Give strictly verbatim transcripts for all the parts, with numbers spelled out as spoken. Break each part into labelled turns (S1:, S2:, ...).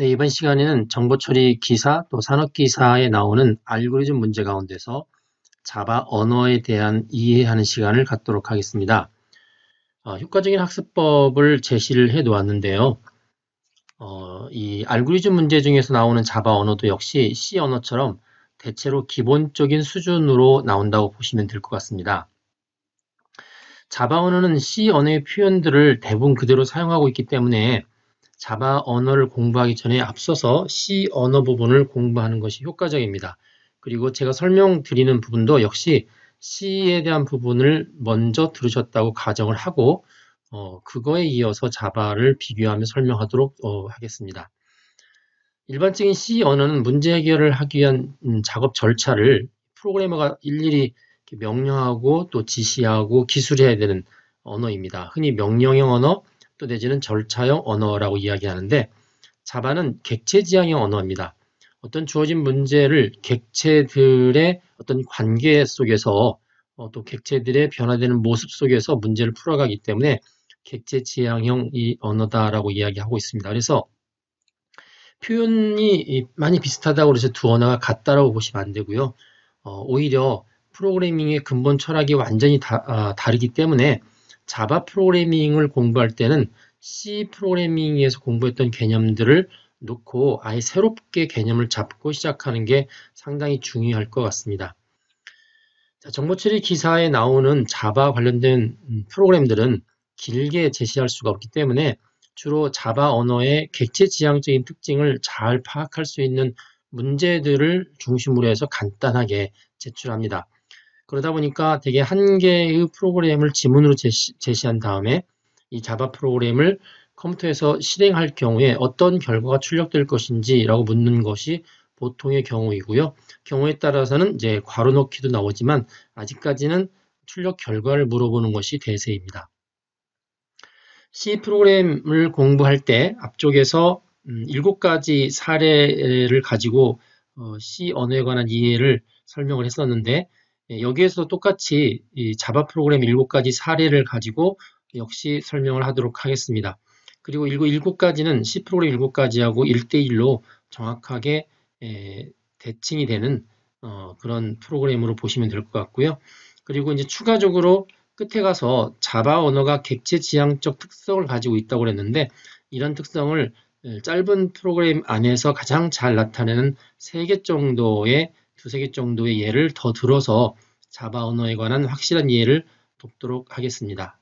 S1: 네, 이번 시간에는 정보처리 기사 또 산업기사에 나오는 알고리즘 문제 가운데서 자바 언어에 대한 이해하는 시간을 갖도록 하겠습니다. 어, 효과적인 학습법을 제시를 해 놓았는데요. 어, 이 알고리즘 문제 중에서 나오는 자바 언어도 역시 C 언어처럼 대체로 기본적인 수준으로 나온다고 보시면 될 것 같습니다. 자바 언어는 C 언어의 표현들을 대부분 그대로 사용하고 있기 때문에 자바 언어를 공부하기 전에 앞서서 C 언어 부분을 공부하는 것이 효과적입니다. 그리고 제가 설명드리는 부분도 역시 C에 대한 부분을 먼저 들으셨다고 가정을 하고 어, 그거에 이어서 자바를 비교하며 설명하도록 어, 하겠습니다. 일반적인 C 언어는 문제 해결을 하기 위한 음, 작업 절차를 프로그래머가 일일이 명령하고 또 지시하고 기술해야 되는 언어입니다. 흔히 명령형 언어 또 내지는 절차형 언어라고 이야기하는데 자바는 객체지향형 언어입니다. 어떤 주어진 문제를 객체들의 어떤 관계 속에서 어, 또 객체들의 변화되는 모습 속에서 문제를 풀어가기 때문에 객체지향형 이 언어다라고 이야기하고 있습니다. 그래서 표현이 많이 비슷하다고 해서 두 언어가 같다라고 보시면 안 되고요. 어, 오히려 프로그래밍의 근본 철학이 완전히 다, 아, 다르기 때문에 자바 프로그래밍을 공부할 때는 C 프로그래밍에서 공부했던 개념들을 놓고 아예 새롭게 개념을 잡고 시작하는 게 상당히 중요할 것 같습니다. 자, 정보처리 기사에 나오는 자바 관련된 프로그램들은 길게 제시할 수가 없기 때문에 주로 자바 언어의 객체지향적인 특징을 잘 파악할 수 있는 문제들을 중심으로 해서 간단하게 제출합니다. 그러다 보니까 되게 한 개의 프로그램을 지문으로 제시, 제시한 다음에 이 자바 프로그램을 컴퓨터에서 실행할 경우에 어떤 결과가 출력될 것인지라고 묻는 것이 보통의 경우이고요. 경우에 따라서는 이제 괄호 넣기도 나오지만 아직까지는 출력 결과를 물어보는 것이 대세입니다. C 프로그램을 공부할 때 앞쪽에서 일곱 가지 사례를 가지고 C 언어에 관한 이해를 설명을 했었는데 여기에서 똑같이 이 자바 프로그램 일곱 가지 사례를 가지고 역시 설명을 하도록 하겠습니다. 그리고 일곱 가지는 C 프로그램 일곱 가지하고 일 대 일로 정확하게 에, 대칭이 되는 어, 그런 프로그램으로 보시면 될 것 같고요. 그리고 이제 추가적으로 끝에 가서 자바 언어가 객체지향적 특성을 가지고 있다고 그랬는데 이런 특성을 짧은 프로그램 안에서 가장 잘 나타내는 세 개 정도의 두세 개 정도의 예를 더 들어서 자바 언어에 관한 확실한 이해를 돕도록 하겠습니다.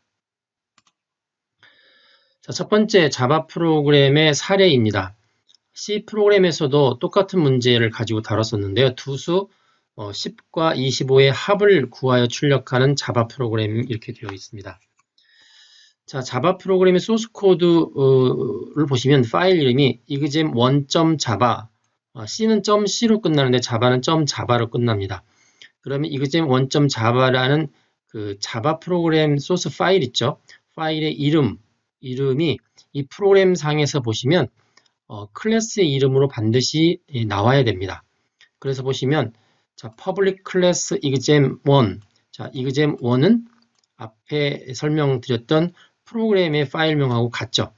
S1: 자, 첫 번째 자바 프로그램의 사례입니다. C 프로그램에서도 똑같은 문제를 가지고 다뤘었는데요. 두수 어, 십과 이십오의 합을 구하여 출력하는 자바 프로그램 이렇게 되어 있습니다. 자, 자바 프로그램의 소스 코드를 보시면 파일 이름이 exam 원 점 자바 어, C는 .c로 끝나는데 자바는 .java로 끝납니다. 그러면 exam 원 점 java라는 그 자바 프로그램 소스 파일 있죠? 파일의 이름, 이름이 이 프로그램 상에서 보시면 어, 클래스의 이름으로 반드시 나와야 됩니다. 그래서 보시면 자, public class exam 원. 자, exam 원은 앞에 설명드렸던 프로그램의 파일명하고 같죠.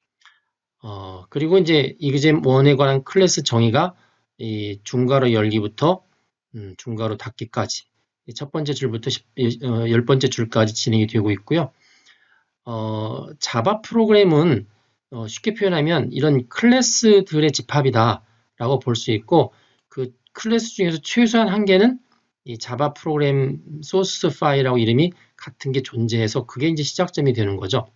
S1: 어, 그리고 이제 exam 원에 관한 클래스 정의가 이 중괄호 열기부터 음, 중괄호 닫기까지 첫 번째 줄부터 어, 열 번째 줄까지 진행이 되고 있고요. 어, 자바 프로그램은 어, 쉽게 표현하면 이런 클래스들의 집합이다 라고 볼 수 있고 그 클래스 중에서 최소한 한 개는 이 자바 프로그램 소스 파일하고 이름이 같은 게 존재해서 그게 이제 시작점이 되는 거죠.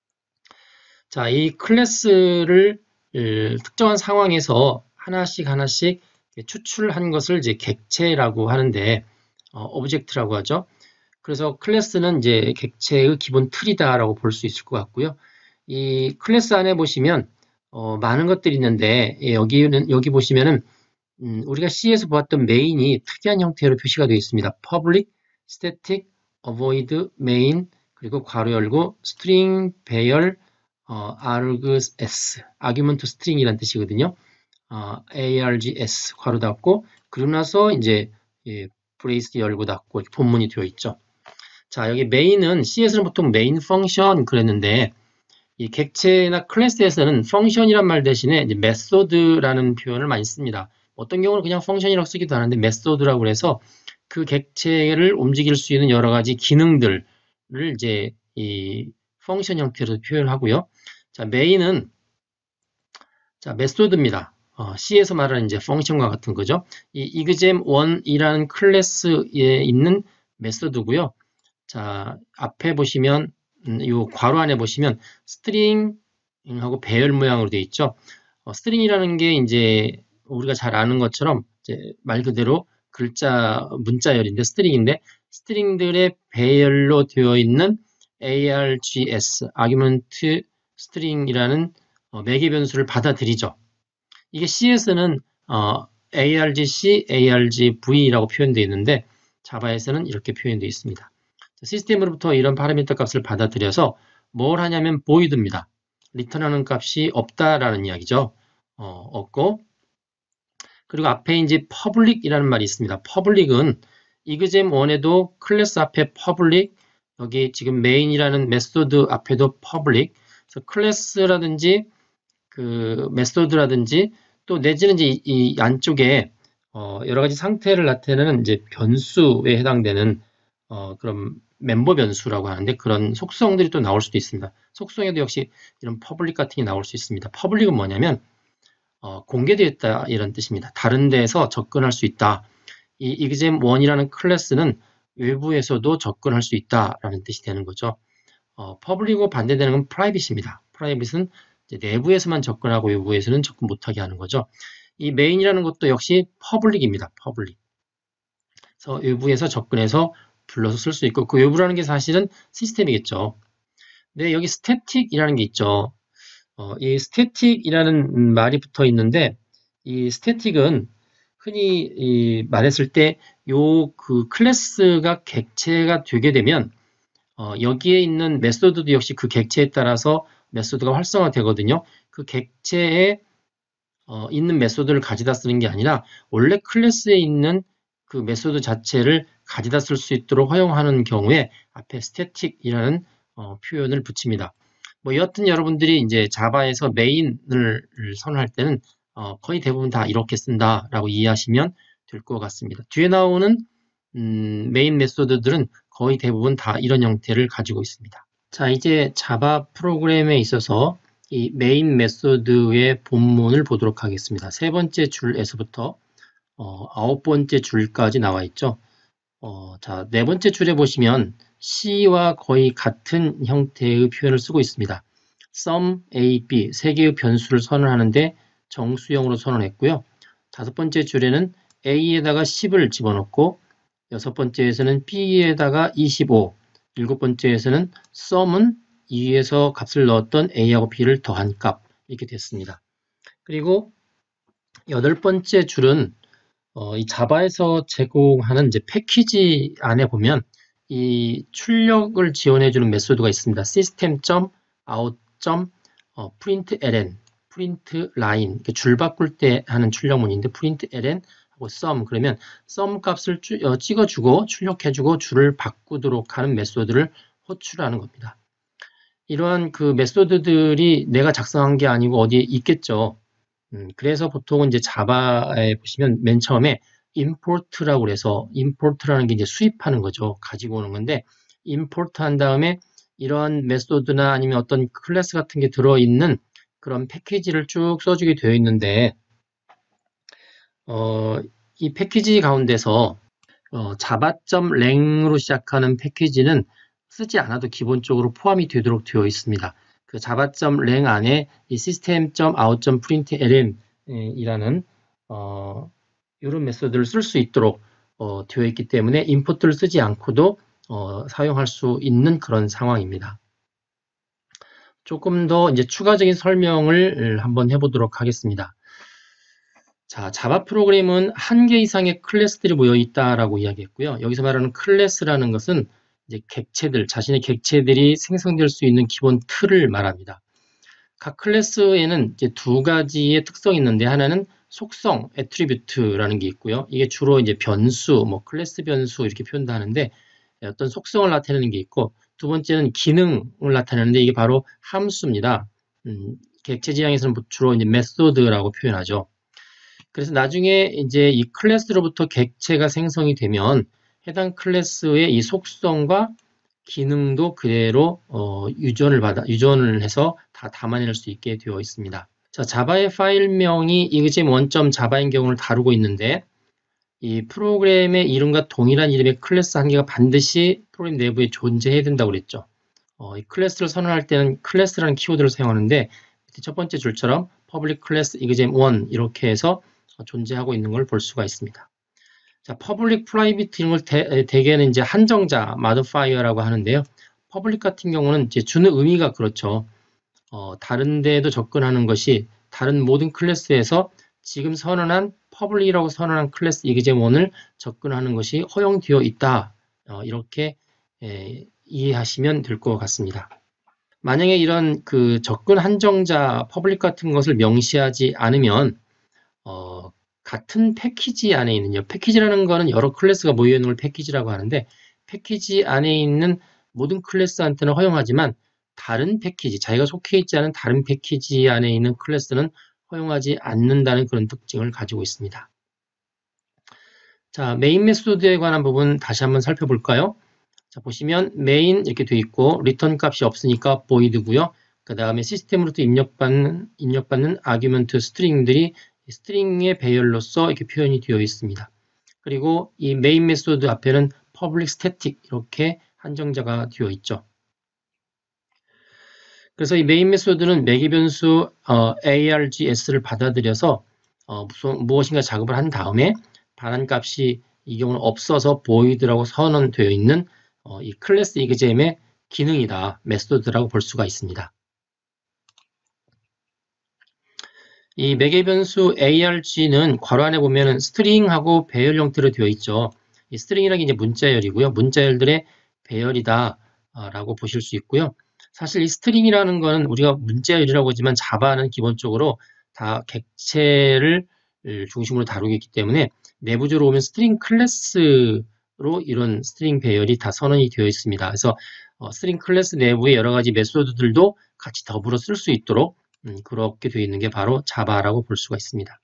S1: 자, 이 클래스를 특정한 상황에서 하나씩 하나씩 추출한 것을 이제 객체라고 하는데 어, 오브젝트라고 하죠. 그래서 클래스는 이제 객체의 기본 틀이다라고 볼 수 있을 것 같고요. 이 클래스 안에 보시면 어, 많은 것들이 있는데 여기는 여기 보시면은 음, 우리가 C에서 보았던 메인이 특이한 형태로 표시가 되어 있습니다. public, static, avoid, main, 그리고 괄호 열고 string, 배열, 어, args, argument string이란 뜻이거든요. 어, args, 괄호 닫고, 그리고 나서 이제 예, 브레이스 열고 닫고 본문이 되어 있죠. 자, 여기 main은 C에서는 보통 main function 그랬는데 이 객체나 클래스에서는 펑션이란 말 대신에 이제 메소드라는 표현을 많이 씁니다. 어떤 경우는 그냥 펑션이라고 쓰기도 하는데 메소드라고 해서 그 객체를 움직일 수 있는 여러 가지 기능들을 이제 이 펑션 형태로 표현하고요. 자, 메인은 자, 메소드입니다. 어, C에서 말하는 이제 펑션과 같은 거죠. 이 이그잼 원이라는 클래스에 있는 메소드고요. 자, 앞에 보시면 음, 이 괄호 안에 보시면 스트링하고 배열 모양으로 되어 있죠. 어, 스트링이라는 게 이제 우리가 잘 아는 것처럼 이제 말 그대로 글자 문자열인데 스트링인데 스트링들의 배열로 되어 있는 args 아규먼트 스트링이라는 어, 매개 변수를 받아들이죠. 이게 C에서는 어, argc, argv라고 표현되어 있는데 자바에서는 이렇게 표현되어 있습니다. 시스템으로부터 이런 파라미터 값을 받아들여서 뭘 하냐면 void입니다. 리턴하는 값이 없다라는 이야기죠. 어, 없고 그리고 앞에 이제 public이라는 말이 있습니다. public은 이그잼 원에도 클래스 앞에 public 여기 지금 main이라는 메소드 앞에도 public 그래서 클래스라든지 그 메소드라든지 또 내지는 이제 이, 이 안쪽에 어, 여러 가지 상태를 나타내는 이제 변수에 해당되는 어, 그런 멤버 변수라고 하는데 그런 속성들이 또 나올 수도 있습니다. 속성에도 역시 이런 퍼블릭 같은 게 나올 수 있습니다. 퍼블릭은 뭐냐면 어, 공개되어 있다 이런 뜻입니다. 다른 데에서 접근할 수 있다. 이 이그잼 원이라는 클래스는 외부에서도 접근할 수 있다라는 뜻이 되는 거죠. 어, 퍼블릭과 반대되는 건 프라이빗입니다. 프라이빗은 이제 내부에서만 접근하고 외부에서는 접근 못하게 하는 거죠. 이 메인이라는 것도 역시 퍼블릭입니다. 퍼블릭. 그래서 외부에서 접근해서 불러서 쓸 수 있고 그 외부라는 게 사실은 시스템이겠죠. 근데 여기 스태틱이라는 게 있죠. 어, 이 스태틱이라는 말이 붙어 있는데 이 스태틱은 흔히 이 말했을 때 요 그 클래스가 객체가 되게 되면 어, 여기에 있는 메소드도 역시 그 객체에 따라서 메소드가 활성화되거든요. 그 객체에 어, 있는 메소드를 가져다 쓰는 게 아니라 원래 클래스에 있는 그 메소드 자체를 가져다 쓸 수 있도록 허용하는 경우에 앞에 static이라는 어, 표현을 붙입니다. 뭐 여하튼 여러분들이 이제 자바에서 메인을 선언할 때는 어, 거의 대부분 다 이렇게 쓴다라고 이해하시면 될 것 같습니다. 뒤에 나오는 음, 메인 메소드들은 거의 대부분 다 이런 형태를 가지고 있습니다. 자, 이제 자바 프로그램에 있어서 이 메인 메소드의 본문을 보도록 하겠습니다. 세 번째 줄에서부터 어, 아홉 번째 줄까지 나와 있죠. 어, 자, 네 번째 줄에 보시면 C와 거의 같은 형태의 표현을 쓰고 있습니다. sum, a, b 세 개의 변수를 선언하는데 정수형으로 선언했고요. 다섯 번째 줄에는 a에다가 십을 집어넣고 여섯 번째에서는 b에다가 이십오, 일곱 번째에서는 sum은 이 위에서 값을 넣었던 a하고 b를 더한 값 이렇게 됐습니다. 그리고 여덟 번째 줄은 어, 이 자바에서 제공하는 이제 패키지 안에 보면 이 출력을 지원해주는 메소드가 있습니다. system.out.println, printline, 줄 바꿀 때 하는 출력문인데 println 하고 sum 그러면 sum 값을 쭈, 어, 찍어주고 출력해주고 줄을 바꾸도록 하는 메소드를 호출하는 겁니다. 이러한 그 메소드들이 내가 작성한 게 아니고 어디에 있겠죠. 음, 그래서 보통은 이제 자바에 보시면 맨 처음에 import라고 해서 import라는 게 이제 수입하는 거죠. 가지고 오는 건데 import 한 다음에 이러한 메소드나 아니면 어떤 클래스 같은 게 들어있는 그런 패키지를 쭉 써주게 되어 있는데 어, 이 패키지 가운데서 어, java.lang으로 시작하는 패키지는 쓰지 않아도 기본적으로 포함이 되도록 되어 있습니다. 그 java.lang 안에 이 system.out.println 이라는 어, 이런 메소드를 쓸 수 있도록 어, 되어 있기 때문에 임포트를 쓰지 않고도 어, 사용할 수 있는 그런 상황입니다. 조금 더 이제 추가적인 설명을 한번 해보도록 하겠습니다. 자, 자바 프로그램은 한 개 이상의 클래스들이 모여 있다라고 이야기했고요. 여기서 말하는 클래스라는 것은 이제 객체들, 자신의 객체들이 생성될 수 있는 기본 틀을 말합니다. 각 클래스에는 이제 두 가지의 특성이 있는데 하나는 속성, 애트리뷰트라는 게 있고요. 이게 주로 이제 변수, 뭐 클래스 변수 이렇게 표현하는데 어떤 속성을 나타내는 게 있고 두 번째는 기능을 나타내는데 이게 바로 함수입니다. 음, 객체 지향에서는 주로 이제 메소드라고 표현하죠. 그래서 나중에 이제 이 클래스로부터 객체가 생성이 되면 해당 클래스의 이 속성과 기능도 그대로 어, 유전을 받아 유전을 해서 다 담아낼 수 있게 되어 있습니다. 자, 자바의 파일명이 이그잼 원 점 자바인 경우를 다루고 있는데 이 프로그램의 이름과 동일한 이름의 클래스 한 개가 반드시 프로그램 내부에 존재해야 된다고 그랬죠. 어, 이 클래스를 선언할 때는 클래스라는 키워드를 사용하는데 첫 번째 줄처럼 public class exam 원 이렇게 해서 존재하고 있는 걸 볼 수가 있습니다. 자, public, private 이런 걸 대, 대개는 이제 한정자, modifier라고 하는데요. public 같은 경우는 이제 주는 의미가 그렇죠. 어, 다른 데에도 접근하는 것이 다른 모든 클래스에서 지금 선언한 public이라고 선언한 클래스 exam 원을 접근하는 것이 허용되어 있다. 어, 이렇게 에, 이해하시면 될 것 같습니다. 만약에 이런 그 접근 한정자 퍼블릭 같은 것을 명시하지 않으면 어, 같은 패키지 안에 있는 패키지라는 거는 여러 클래스가 모여 있는 걸 패키지라고 하는데 패키지 안에 있는 모든 클래스한테는 허용하지만 다른 패키지, 자기가 속해 있지 않은 다른 패키지 안에 있는 클래스는 허용하지 않는다는 그런 특징을 가지고 있습니다. 자, 메인 메소드에 관한 부분 다시 한번 살펴볼까요? 자, 보시면 메인 이렇게 돼 있고 리턴 값이 없으니까 void고요. 그 다음에 시스템으로부터 입력받는 입력받는 아규먼트 스트링들이 스트링의 배열로서 이렇게 표현이 되어 있습니다. 그리고 이 메인 메소드 앞에는 public static 이렇게 한정자가 되어 있죠. 그래서 이 메인 메소드는 매개 변수 어, args를 받아들여서 어, 무슨, 무엇인가 작업을 한 다음에 반환 값이 이 경우는 없어서 void라고 선언되어 있는 어, 이 클래스 exam의 기능이다, 메소드라고 볼 수가 있습니다. 이 매개 변수 arg는 괄호 안에 보면은 스트링하고 배열 형태로 되어 있죠. 이 스트링이라는 게 이제 문자열이고요. 문자열들의 배열이다 라고 보실 수 있고요. 사실 이 스트링이라는 거는 우리가 문자열이라고 하지만 자바는 기본적으로 다 객체를 중심으로 다루기 때문에 내부적으로 보면 스트링 클래스로 이런 스트링 배열이 다 선언이 되어 있습니다. 그래서 어, 스트링 클래스 내부의 여러 가지 메소드들도 같이 더불어 쓸 수 있도록 음, 그렇게 되어 있는 게 바로 자바라고 볼 수가 있습니다.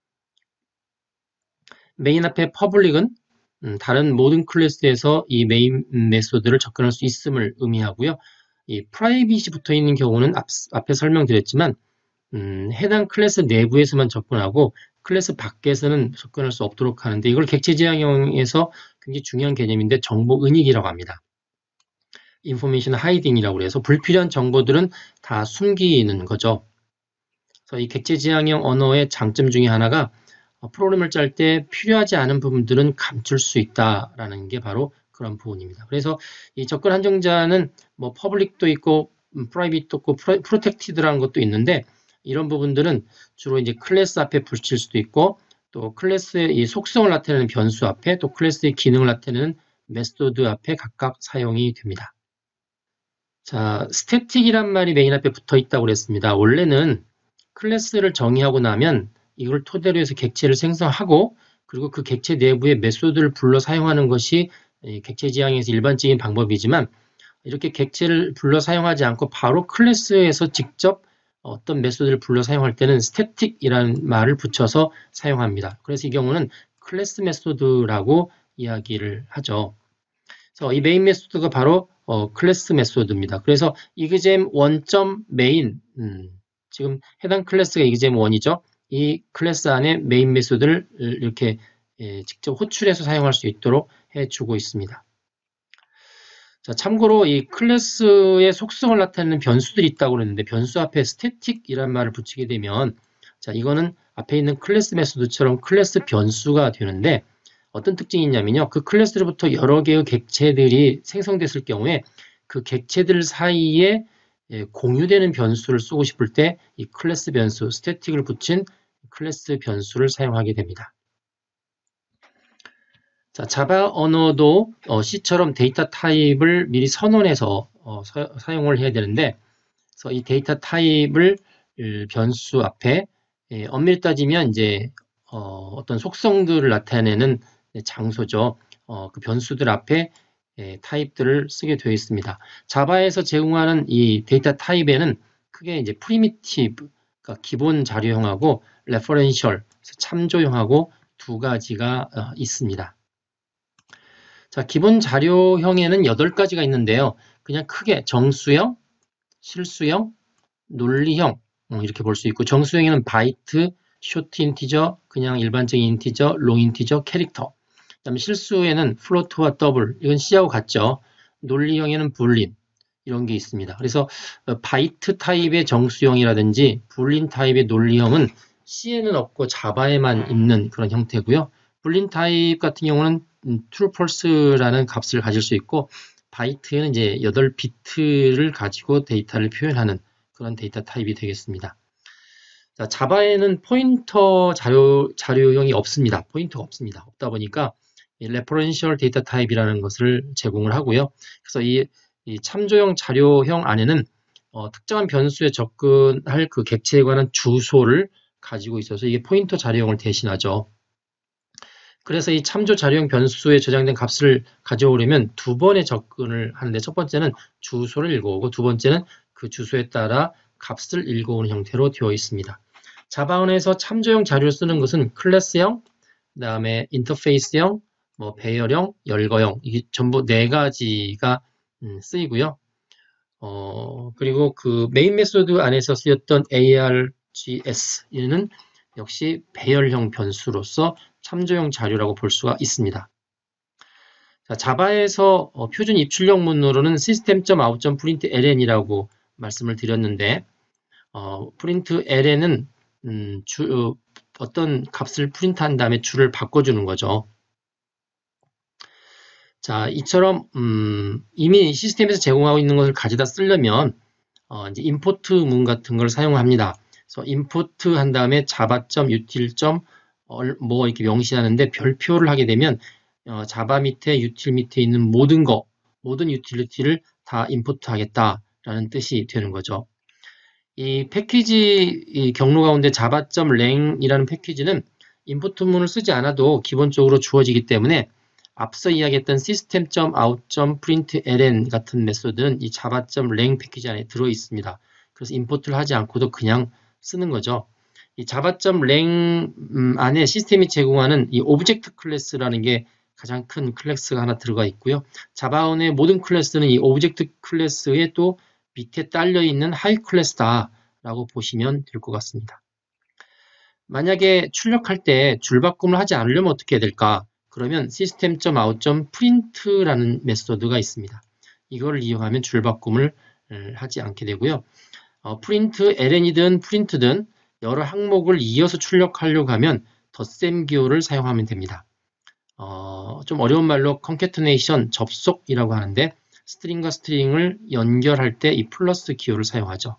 S1: 메인 앞에 public은 음, 다른 모든 클래스에서 이 메인 메소드를 접근할 수 있음을 의미하고요. 이 private이 붙어 있는 경우는 앞, 앞에 설명드렸지만 음, 해당 클래스 내부에서만 접근하고 클래스 밖에서는 접근할 수 없도록 하는데 이걸 객체 지향형에서 굉장히 중요한 개념인데 정보 은닉이라고 합니다. information hiding이라고 해서 불필요한 정보들은 다 숨기는 거죠. 그래서 이 객체 지향형 언어의 장점 중에 하나가 프로그램을 짤 때 필요하지 않은 부분들은 감출 수 있다라는 게 바로 그런 부분입니다. 그래서 이 접근 한정자는 뭐 퍼블릭도 있고 프라이빗도 있고 프로텍티드라는 것도 있는데 이런 부분들은 주로 이제 클래스 앞에 붙일 수도 있고 또 클래스의 이 속성을 나타내는 변수 앞에 또 클래스의 기능을 나타내는 메소드 앞에 각각 사용이 됩니다. 자, 스태틱이란 말이 메인 앞에 붙어 있다고 그랬습니다. 원래는 클래스를 정의하고 나면 이걸 토대로 해서 객체를 생성하고 그리고 그 객체 내부의 메소드를 불러 사용하는 것이 객체 지향에서 일반적인 방법이지만 이렇게 객체를 불러 사용하지 않고 바로 클래스에서 직접 어떤 메소드를 불러 사용할 때는 스태틱이라는 말을 붙여서 사용합니다. 그래서 이 경우는 클래스 메소드라고 이야기를 하죠. 그래서 이 메인 메소드가 바로 어, 클래스 메소드입니다. 그래서 exam 원 점 메인 음, 지금 해당 클래스가 exam 원이죠. 이 클래스 안에 메인 메소드를 이렇게 예, 직접 호출해서 사용할 수 있도록 해주고 있습니다. 자, 참고로 이 클래스의 속성을 나타내는 변수들이 있다고 그랬는데 변수 앞에 static이라는 말을 붙이게 되면 자, 이거는 앞에 있는 클래스 메소드처럼 클래스 변수가 되는데 어떤 특징이 있냐면요. 그 클래스로부터 여러 개의 객체들이 생성됐을 경우에 그 객체들 사이에 공유되는 변수를 쓰고 싶을 때 이 클래스 변수, 스태틱을 붙인 클래스 변수를 사용하게 됩니다. 자, 자바 언어도 어, C처럼 데이터 타입을 미리 선언해서 어, 사, 사용을 해야 되는데 그래서 이 데이터 타입을 변수 앞에 예, 엄밀히 따지면 이제 어, 어떤 속성들을 나타내는 장소죠. 어, 그 변수들 앞에 예, 타입들을 쓰게 되어 있습니다. 자바에서 제공하는 이 데이터 타입에는 크게 이제 프리미티브, 그러니까 기본 자료형하고 레퍼런셜, 참조형하고 두 가지가 어, 있습니다. 자, 기본 자료형에는 여덟 가지가 있는데요. 그냥 크게 정수형, 실수형, 논리형 어, 이렇게 볼 수 있고, 정수형에는 바이트, 쇼트 인티저, 그냥 일반적인 인티저, 롱 인티저, 캐릭터. 그다음에 실수에는 플로트와 더블, 이건 C하고 같죠. 논리형에는 불린, 이런 게 있습니다. 그래서 바이트 타입의 정수형이라든지 불린 타입의 논리형은 C에는 없고 자바에만 있는 그런 형태고요. 불린 타입 같은 경우는 true, false라는 값을 가질 수 있고, 바이트에는 이제 여덟 비트를 가지고 데이터를 표현하는 그런 데이터 타입이 되겠습니다. 자, 자바에는 포인터 자료, 자료형이 없습니다. 포인터가 없습니다. 없다 보니까 레퍼런셜 데이터 타입이라는 것을 제공을 하고요. 그래서 이, 이 참조형 자료형 안에는 어, 특정한 변수에 접근할 그 객체에 관한 주소를 가지고 있어서 이게 포인터 자료형을 대신하죠. 그래서 이 참조 자료형 변수에 저장된 값을 가져오려면 두 번의 접근을 하는데, 첫 번째는 주소를 읽어오고 두 번째는 그 주소에 따라 값을 읽어오는 형태로 되어 있습니다. 자바원에서 참조형 자료를 쓰는 것은 클래스형, 그 다음에 인터페이스형, 뭐 배열형, 열거형, 이게 전부 네 가지가 음, 쓰이고요. 어, 그리고 그 메인 메소드 안에서 쓰였던 에이알지에스는 역시 배열형 변수로서 참조형 자료라고 볼 수가 있습니다. 자, 자바에서 어, 표준 입출력 문으로는 system.out.println이라고 말씀을 드렸는데, 어, println은 음, 주, 어, 어떤 값을 프린트한 다음에 줄을 바꿔주는 거죠. 자, 이처럼 음, 이미 시스템에서 제공하고 있는 것을 가져다 쓰려면 어, 이제 임포트 문 같은 걸 사용합니다. 그래서 임포트 한 다음에 java.util. 뭐 이렇게 명시하는데, 별표를 하게 되면 어, 자바 밑에 util 밑에 있는 모든 거, 모든 유틸리티를 다 임포트 하겠다라는 뜻이 되는 거죠. 이 패키지 이 경로 가운데 java.lang이라는 패키지는 임포트문을 쓰지 않아도 기본적으로 주어지기 때문에 앞서 이야기했던 system.out.println 같은 메소드는 이 java.lang 패키지 안에 들어 있습니다. 그래서 임포트를 하지 않고도 그냥 쓰는 거죠. 이 java.lang 안에 시스템이 제공하는 이 오브젝트 클래스라는 게 가장 큰 클래스가 하나 들어가 있고요. 자바원의 모든 클래스는 이 오브젝트 클래스에 또 밑에 딸려 있는 하이 클래스다라고 보시면 될 것 같습니다. 만약에 출력할 때 줄바꿈을 하지 않으려면 어떻게 해야 될까? 그러면 system.out.print라는 메소드가 있습니다. 이걸 이용하면 줄바꿈을 하지 않게 되고요. 어, println이든 print든 여러 항목을 이어서 출력하려고 하면 덧셈 기호를 사용하면 됩니다. 어, 좀 어려운 말로 concatenation, 접속이라고 하는데, 스트링과 스트링을 연결할 때 이 플러스 기호를 사용하죠.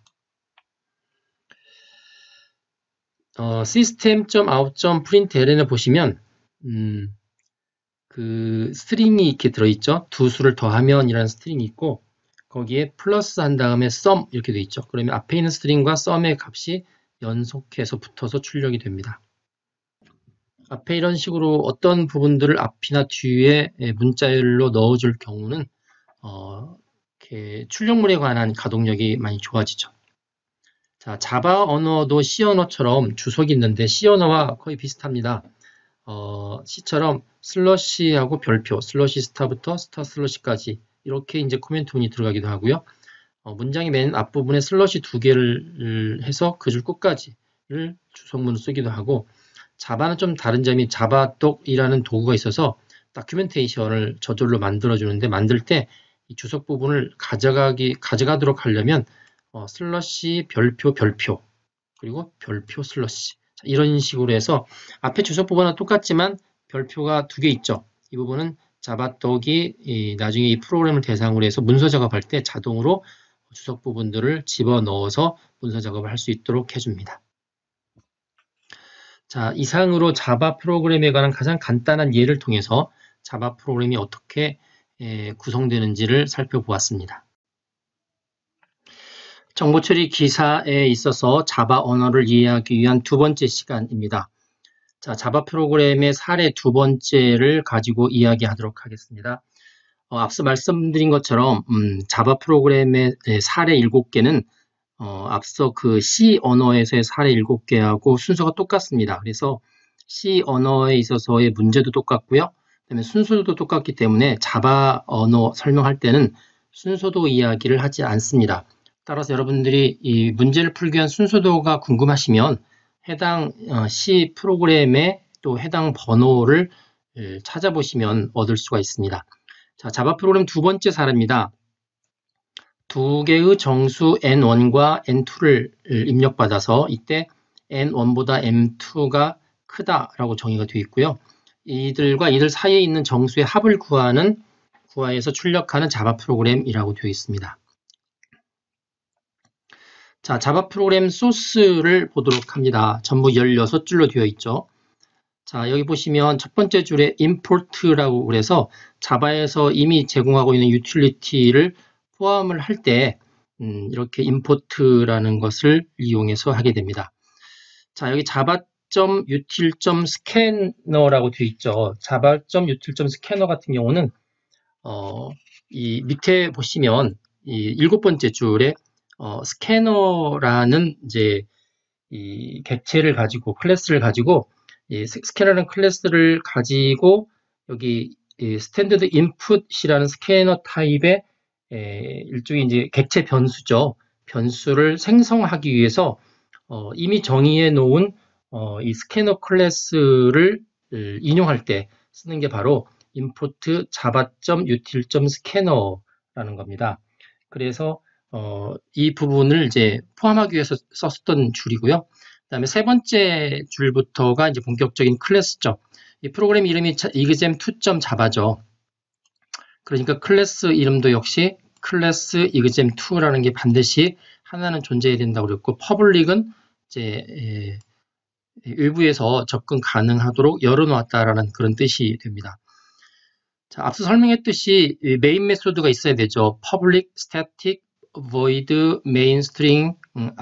S1: 어, system.out.println을 보시면 음, 그 스트링이 이렇게 들어있죠. 두 수를 더하면 이라는 스트링이 있고, 거기에 플러스 한 다음에 sum 이렇게 되어 있죠. 그러면 앞에 있는 스트링과 sum의 값이 연속해서 붙어서 출력이 됩니다. 앞에 이런 식으로 어떤 부분들을 앞이나 뒤에 문자열로 넣어줄 경우는 어, 이렇게 출력물에 관한 가동력이 많이 좋아지죠. 자, 자바 언어도 C 언어처럼 주석이 있는데 C 언어와 거의 비슷합니다. 어, C처럼 슬러시하고 별표, 슬러시 스타부터 스타 슬러시까지 이렇게 이제 코멘트문이 들어가기도 하고요. 어, 문장의 맨 앞부분에 슬러시 두 개를 해서 그 줄 끝까지를 주석문을 쓰기도 하고, 자바는 좀 다른 점이 자바독이라는 도구가 있어서 다큐멘테이션을 저절로 만들어주는데, 만들 때 이 주석 부분을 가져가기, 가져가도록 하려면 어, 슬러시 별표 별표 그리고 별표 슬러시 이런 식으로 해서 앞에 주석 부분은 똑같지만 별표가 두 개 있죠. 이 부분은 자바독이 이 나중에 이 프로그램을 대상으로 해서 문서 작업할 때 자동으로 주석 부분들을 집어넣어서 문서 작업을 할 수 있도록 해줍니다. 자, 이상으로 자바 프로그램에 관한 가장 간단한 예를 통해서 자바 프로그램이 어떻게 에, 구성되는지를 살펴보았습니다. 정보 처리 기사에 있어서 자바 언어를 이해하기 위한 두 번째 시간입니다. 자, 자바 프로그램의 사례 두 번째를 가지고 이야기하도록 하겠습니다. 어, 앞서 말씀드린 것처럼 음, 자바 프로그램의 사례 일곱 개는 어, 앞서 그 C 언어에서의 사례 일곱 개하고 순서가 똑같습니다. 그래서 C 언어에 있어서의 문제도 똑같고요. 그다음에 순서도 똑같기 때문에 자바 언어 설명할 때는 순서도 이야기를 하지 않습니다. 따라서 여러분들이 이 문제를 풀기 위한 순서도가 궁금하시면 해당 어, C 프로그램의 또 해당 번호를 찾아보시면 얻을 수가 있습니다. 자, 자바 프로그램 두 번째 사례입니다. 두 개의 정수 엔 원과 엔 투를 입력받아서 이때 엔 원보다 엔 투가 크다라고 정의가 되어 있고요. 이들과 이들 사이에 있는 정수의 합을 구하는 구하여서 출력하는 자바 프로그램이라고 되어 있습니다. 자, 자바 프로그램 소스를 보도록 합니다. 전부 열여섯 줄로 되어 있죠. 자, 여기 보시면 첫 번째 줄에 import라고 그래서 자바에서 이미 제공하고 있는 유틸리티를 포함을 할 때 음, 이렇게 import라는 것을 이용해서 하게 됩니다. 자, 여기 java.util.scanner라고 되어 있죠. java.util.scanner 같은 경우는 어, 이 밑에 보시면 이 일곱 번째 줄에 어, 스캐너라는 이제 이 객체를 가지고 클래스를 가지고 이 스캐너라는 클래스를 가지고 여기 이 스탠더드 인풋이라는 스캐너 타입의 에, 일종의 이제 객체 변수죠. 변수를 생성하기 위해서 어, 이미 정의해 놓은 어, 이 스캐너 클래스를 인용할 때 쓰는 게 바로 import java.util.scanner라는 겁니다. 그래서 어, 이 부분을 이제 포함하기 위해서 썼던 줄이고요. 그다음에 세 번째 줄부터가 이제 본격적인 클래스죠. 이 프로그램 이름이 exam 투 점 java죠. 그러니까 클래스 이름도 역시 클래스 exam 투라는 게 반드시 하나는 존재해야 된다고 그랬고, public은 이제 에, 일부에서 접근 가능하도록 열어놓았다라는 그런 뜻이 됩니다. 자, 앞서 설명했듯이 메인 메소드가 있어야 되죠. public static void main string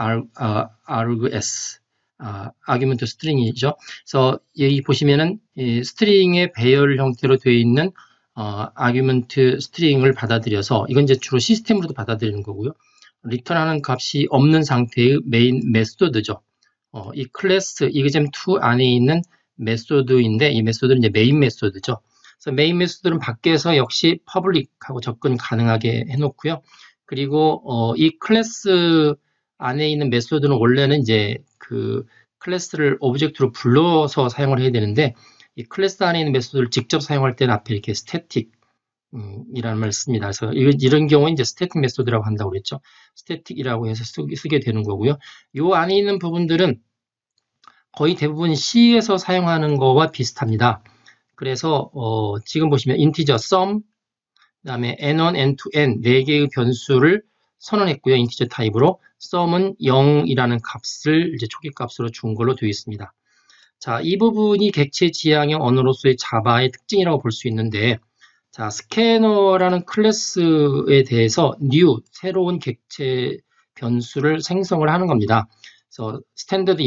S1: args 아, 아규먼트 스트링이죠. 그래서 여기 보시면은 이 스트링의 배열 형태로 되어 있는 어, 아규먼트 스트링을 받아들여서 이건 이제 주로 시스템으로도 받아들이는 거고요. 리턴하는 값이 없는 상태의 메인 메소드죠. 어, 이 클래스 exam 투 안에 있는 메소드인데 이 메소드는 이제 메인 메소드죠. 그래서 메인 메소드는 밖에서 역시 public하고 접근 가능하게 해놓고요. 그리고 어, 이 클래스 안에 있는 메소드는 원래는 이제 그 클래스를 오브젝트로 불러서 사용을 해야 되는데 이 클래스 안에 있는 메소드를 직접 사용할 때는 앞에 이렇게 static 음, 이라는 말을 씁니다. 그래서 이런, 이런 경우에 이제 static 메소드라고 한다고 그랬죠. static이라고 해서 쓰, 쓰게 되는 거고요. 요 안에 있는 부분들은 거의 대부분 C에서 사용하는 거와 비슷합니다. 그래서 어, 지금 보시면 integer sum, 그다음에 엔 원, 엔 투, n 네 개의 변수를 선언했고요. 인티저 타입으로 sum은 영이라는 값을 이제 초기 값으로 준 걸로 되어 있습니다. 자, 이 부분이 객체 지향형 언어로서의 자바의 특징이라고 볼 수 있는데, 자, 스캐너라는 클래스에 대해서 new 새로운 객체 변수를 생성을 하는 겁니다. 그래서 스탠더드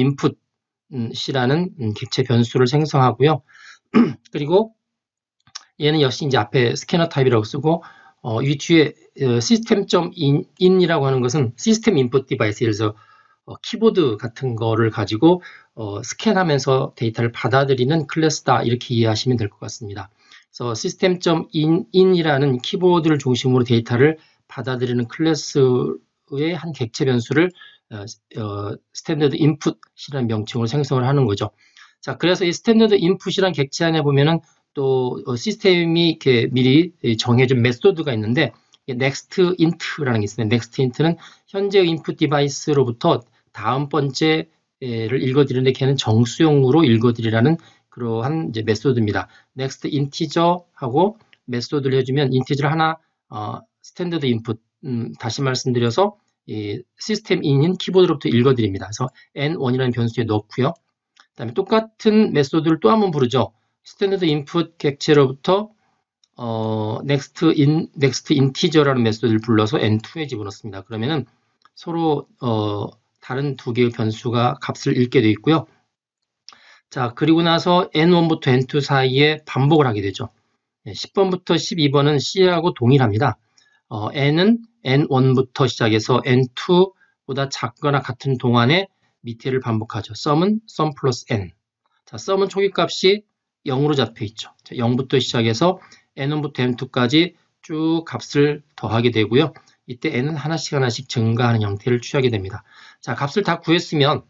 S1: 인풋이라는 객체 변수를 생성하고요. 그리고 얘는 역시 이제 앞에 스캐너 타입이라고 쓰고 어, 이 뒤에 system.in이라고 하는 것은 시스템 인풋 디바이스, 예를 들어서 어, 키보드 같은 거를 가지고 어, 스캔하면서 데이터를 받아들이는 클래스다, 이렇게 이해하시면 될 것 같습니다. 그래서 system.in이라는 키보드를 중심으로 데이터를 받아들이는 클래스의 한 객체 변수를 어, 어, 스탠더드 인풋이라는 명칭으로 생성을 하는 거죠. 자, 그래서 이 스탠더드 인풋이라는 객체 안에 보면은 또 시스템이 이렇게 미리 정해준 메소드가 있는데 next int라는 게 있어요. next int는 현재 인풋 디바이스로부터 다음 번째를 읽어드리는데 걔는 정수용으로 읽어드리라는 그러한 이제 메소드입니다. next integer 하고 메소드를 해주면 인티저를 하나 어, 스탠더드 인풋 음, 다시 말씀드려서 이 시스템 인인 키보드로부터 읽어드립니다. 그래서 엔 원이라는 변수에 넣고요. 그다음에 똑같은 메소드를 또 한번 부르죠. 스탠더드 인풋 객체로부터 어, next in next integer라는 메소드를 불러서 엔 투에 집어넣습니다. 그러면은 서로 어, 다른 두 개의 변수가 값을 읽게 되어 있고요. 자, 그리고 나서 엔 원부터 엔 투 사이에 반복을 하게 되죠. 십 번부터 십이 번은 C하고 동일합니다. 어, n은 엔 원부터 시작해서 엔 투보다 작거나 같은 동안에 밑에를 반복하죠. sum은 sum 플러스 n. 자, sum은 초기값이 영으로 잡혀 있죠. 자, 영부터 시작해서 엔 원부터 엔 투까지 쭉 값을 더하게 되고요. 이때 n은 하나씩 하나씩 증가하는 형태를 취하게 됩니다. 자, 값을 다 구했으면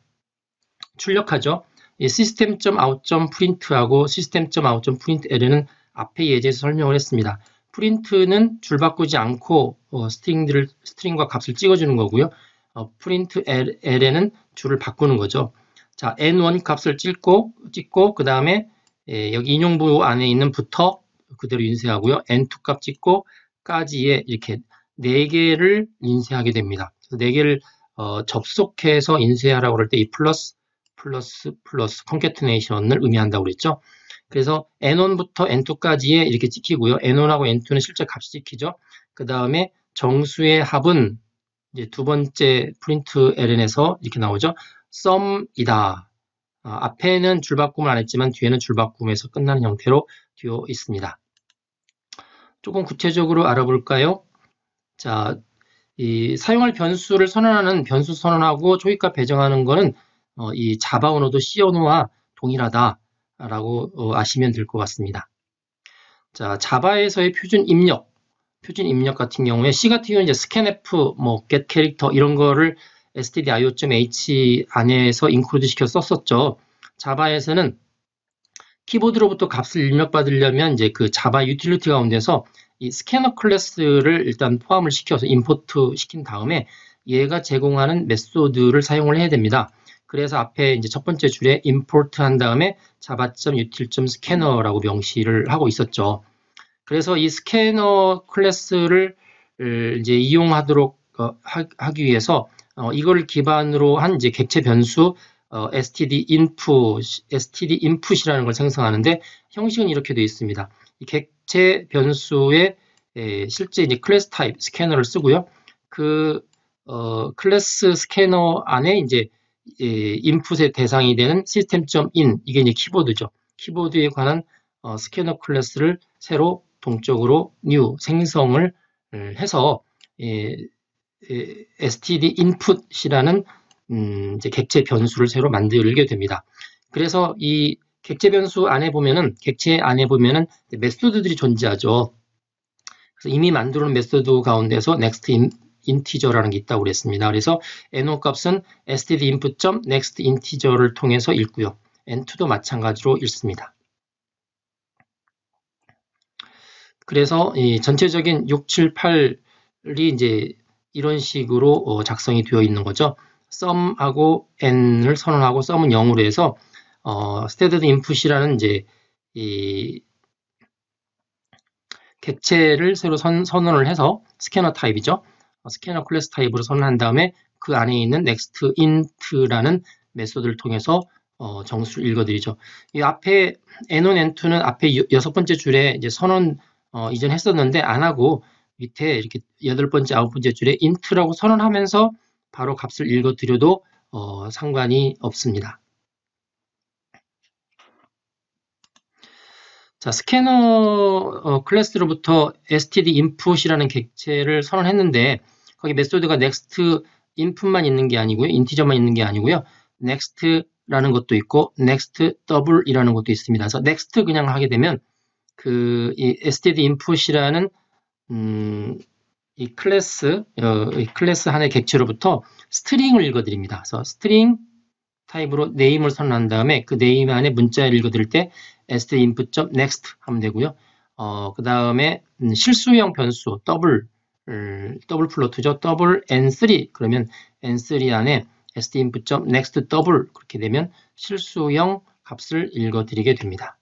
S1: 출력하죠. 이 system.out.print하고 system.out.println은 앞에 예제에서 설명을 했습니다. 프린트는 줄 바꾸지 않고 어, 스트링들을 스트링과 값을 찍어주는 거고요. 어, println은 줄을 바꾸는 거죠. 자, 엔 원 값을 찍고 찍고 그 다음에 예, 여기 인용부 안에 있는 부터 그대로 인쇄하고요. 엔 투 값 찍고 까지에 이렇게 네 개를 인쇄하게 됩니다. 네 개를 어, 접속해서 인쇄하라고 그럴 때 이 플러스 플러스 플러스 컨캐트네이션을 의미한다고 그랬죠. 그래서 엔 원부터 엔 투까지에 이렇게 찍히고요. 엔 원하고 엔 투는 실제 값이 찍히죠. 그 다음에 정수의 합은 이제 두 번째 println에서 이렇게 나오죠. sum이다. 어, 앞에는 줄바꿈을 안 했지만 뒤에는 줄바꿈에서 끝나는 형태로 되어 있습니다. 조금 구체적으로 알아볼까요? 자, 이 사용할 변수를 선언하는 변수 선언하고 초기값 배정하는 거는 어, 이 자바 언어도 C 언어와 동일하다라고 어, 아시면 될 것 같습니다. 자, 자바에서의 표준 입력, 표준 입력 같은 경우에 C 같은 경우는 이제 scanf, 뭐 get 캐릭터 이런 거를 stdio.h 안에서 인클루드 시켜 썼었죠. 자바에서는 키보드로부터 값을 입력받으려면 이제 그 자바 유틸리티 가운데서 이 스캐너 클래스를 일단 포함을 시켜서 임포트 시킨 다음에 얘가 제공하는 메소드를 사용을 해야 됩니다. 그래서 앞에 이제 첫 번째 줄에 import 한 다음에 java.util.scanner라고 명시를 하고 있었죠. 그래서 이 스캐너 클래스를 이제 이용하도록 어, 하, 하기 위해서 어, 이걸 기반으로 한 이제 객체 변수 어, stdinput, stdinput이라는 걸 생성하는데 형식은 이렇게 되어 있습니다. 이 객체 변수에 에, 실제 이제 클래스 타입 스캐너를 쓰고요. 그 어, 클래스 스캐너 안에 이제 에, 인풋의 대상이 되는 system.in 이게 이제 키보드죠. 키보드에 관한 어, 스캐너 클래스를 새로 동적으로 new 생성을 해서 에, 에, stdinput이라는 음, 이제 객체 변수를 새로 만들게 됩니다. 그래서 이 객체 변수 안에 보면은 객체 안에 보면은 메소드들이 존재하죠. 그래서 이미 만들어 놓은 메소드 가운데서 next integer라는 게 있다고 그랬습니다. 그래서 엔 원 값은 stdinput.nextInteger를 통해서 읽고요. 엔 투도 마찬가지로 읽습니다. 그래서 이 전체적인 육, 칠, 팔이 이제 이런 식으로 작성이 되어 있는 거죠. sum하고 n을 선언하고 sum은 영으로 해서 어, std input이라는 이제 이 객체를 새로 선, 선언을 해서 스캐너 타입이죠. 어, 스캐너 클래스 타입으로 선언한 다음에 그 안에 있는 nextint라는 메소드를 통해서 어, 정수를 읽어드리죠. 이 앞에 엔 원, 엔 투는 앞에 여, 여섯 번째 줄에 이제 선언 어, 이전 했었는데 안 하고 밑에 이렇게 여덟 번째, 아홉 번째 줄에 int라고 선언하면서 바로 값을 읽어드려도 어, 상관이 없습니다. 자, 스캐너 어, 클래스로부터 stdinput이라는 객체를 선언했는데 거기 메소드가 next input만 있는 게 아니고요. 인티저만 있는 게 아니고요. next라는 것도 있고 next double이라는 것도 있습니다. 그래서 next 그냥 하게 되면 그 이 stdinput이라는 음, 이 클래스 어, 이 클래스 하나의 객체로부터 스트링을 읽어드립니다. 그래서 스트링 타입으로 네임을 선언한 다음에 그 네임 안에 문자를 읽어드릴 때 stdinput.next 하면 되고요. 어, 그 다음에 음, 실수형 변수 더블 음, 더블 플로트죠. 더블 엔 쓰리 그러면 엔 쓰리 안에 stdinput.next 더블 그렇게 되면 실수형 값을 읽어드리게 됩니다.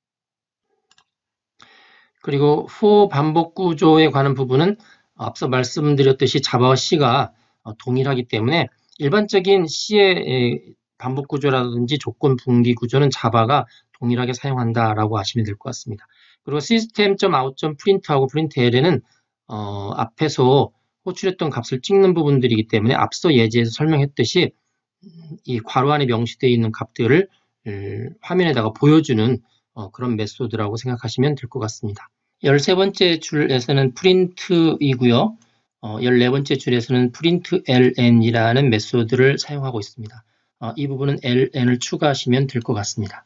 S1: 그리고 for 반복 구조에 관한 부분은 앞서 말씀드렸듯이 자바와 C가 동일하기 때문에 일반적인 C의 반복 구조라든지 조건 분기 구조는 자바가 동일하게 사용한다라고 아시면 될 것 같습니다. 그리고 system.out.print하고 println은 어, 앞에서 호출했던 값을 찍는 부분들이기 때문에 앞서 예제에서 설명했듯이 이 괄호 안에 명시되어 있는 값들을 음, 화면에다가 보여주는 어, 그런 메소드라고 생각하시면 될 것 같습니다. 열세 번째 줄에서는 프린트이고요. 어, 열네 번째 줄에서는 println이라는 메소드를 사용하고 있습니다. 어, 이 부분은 ln을 추가하시면 될 것 같습니다.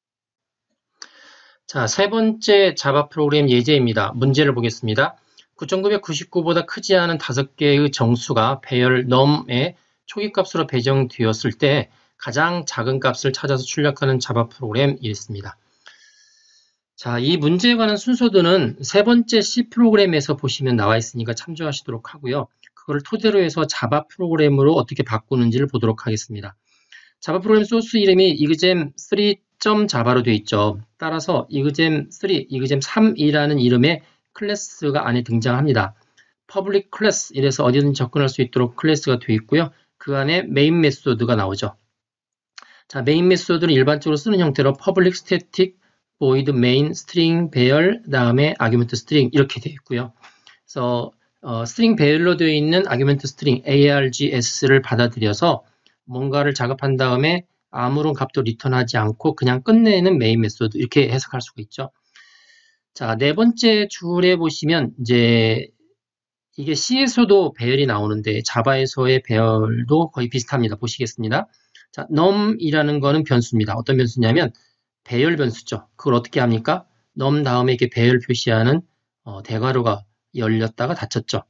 S1: 자, 세 번째 자바 프로그램 예제입니다. 문제를 보겠습니다. 구천구백구십구보다 크지 않은 다섯 개의 정수가 배열 num의 초기값으로 배정되었을 때 가장 작은 값을 찾아서 출력하는 자바 프로그램이었습니다. 자, 이 문제에 관한 순서도는 세 번째 C 프로그램에서 보시면 나와 있으니까 참조하시도록 하고요. 그걸 토대로 해서 자바 프로그램으로 어떻게 바꾸는지를 보도록 하겠습니다. 자바 프로그램 소스 이름이 이그잼 쓰리 자바로 되어 있죠. 따라서 이그잼 쓰리, 이그잼 삼이라는 이름의 클래스가 안에 등장합니다. public class 이래서 어디든 접근할 수 있도록 클래스가 되어 있고요. 그 안에 메인 메소드가 나오죠. 자, 메인 메소드는 일반적으로 쓰는 형태로 public static void main string 배열 다음에 argument string 이렇게 되어 있고요. 그래서 어, string 배열로 되어 있는 argument string args를 받아들여서 뭔가를 작업한 다음에 아무런 값도 리턴하지 않고 그냥 끝내는 메인 메소드 이렇게 해석할 수가 있죠. 자, 네 번째 줄에 보시면 이제 이게 C에서도 배열이 나오는데 자바에서의 배열도 거의 비슷합니다. 보시겠습니다. 자, num이라는 거는 변수입니다. 어떤 변수냐면 배열 변수죠. 그걸 어떻게 합니까? num 다음에 이렇게 배열 표시하는 어, 대괄호가 열렸다가 닫혔죠.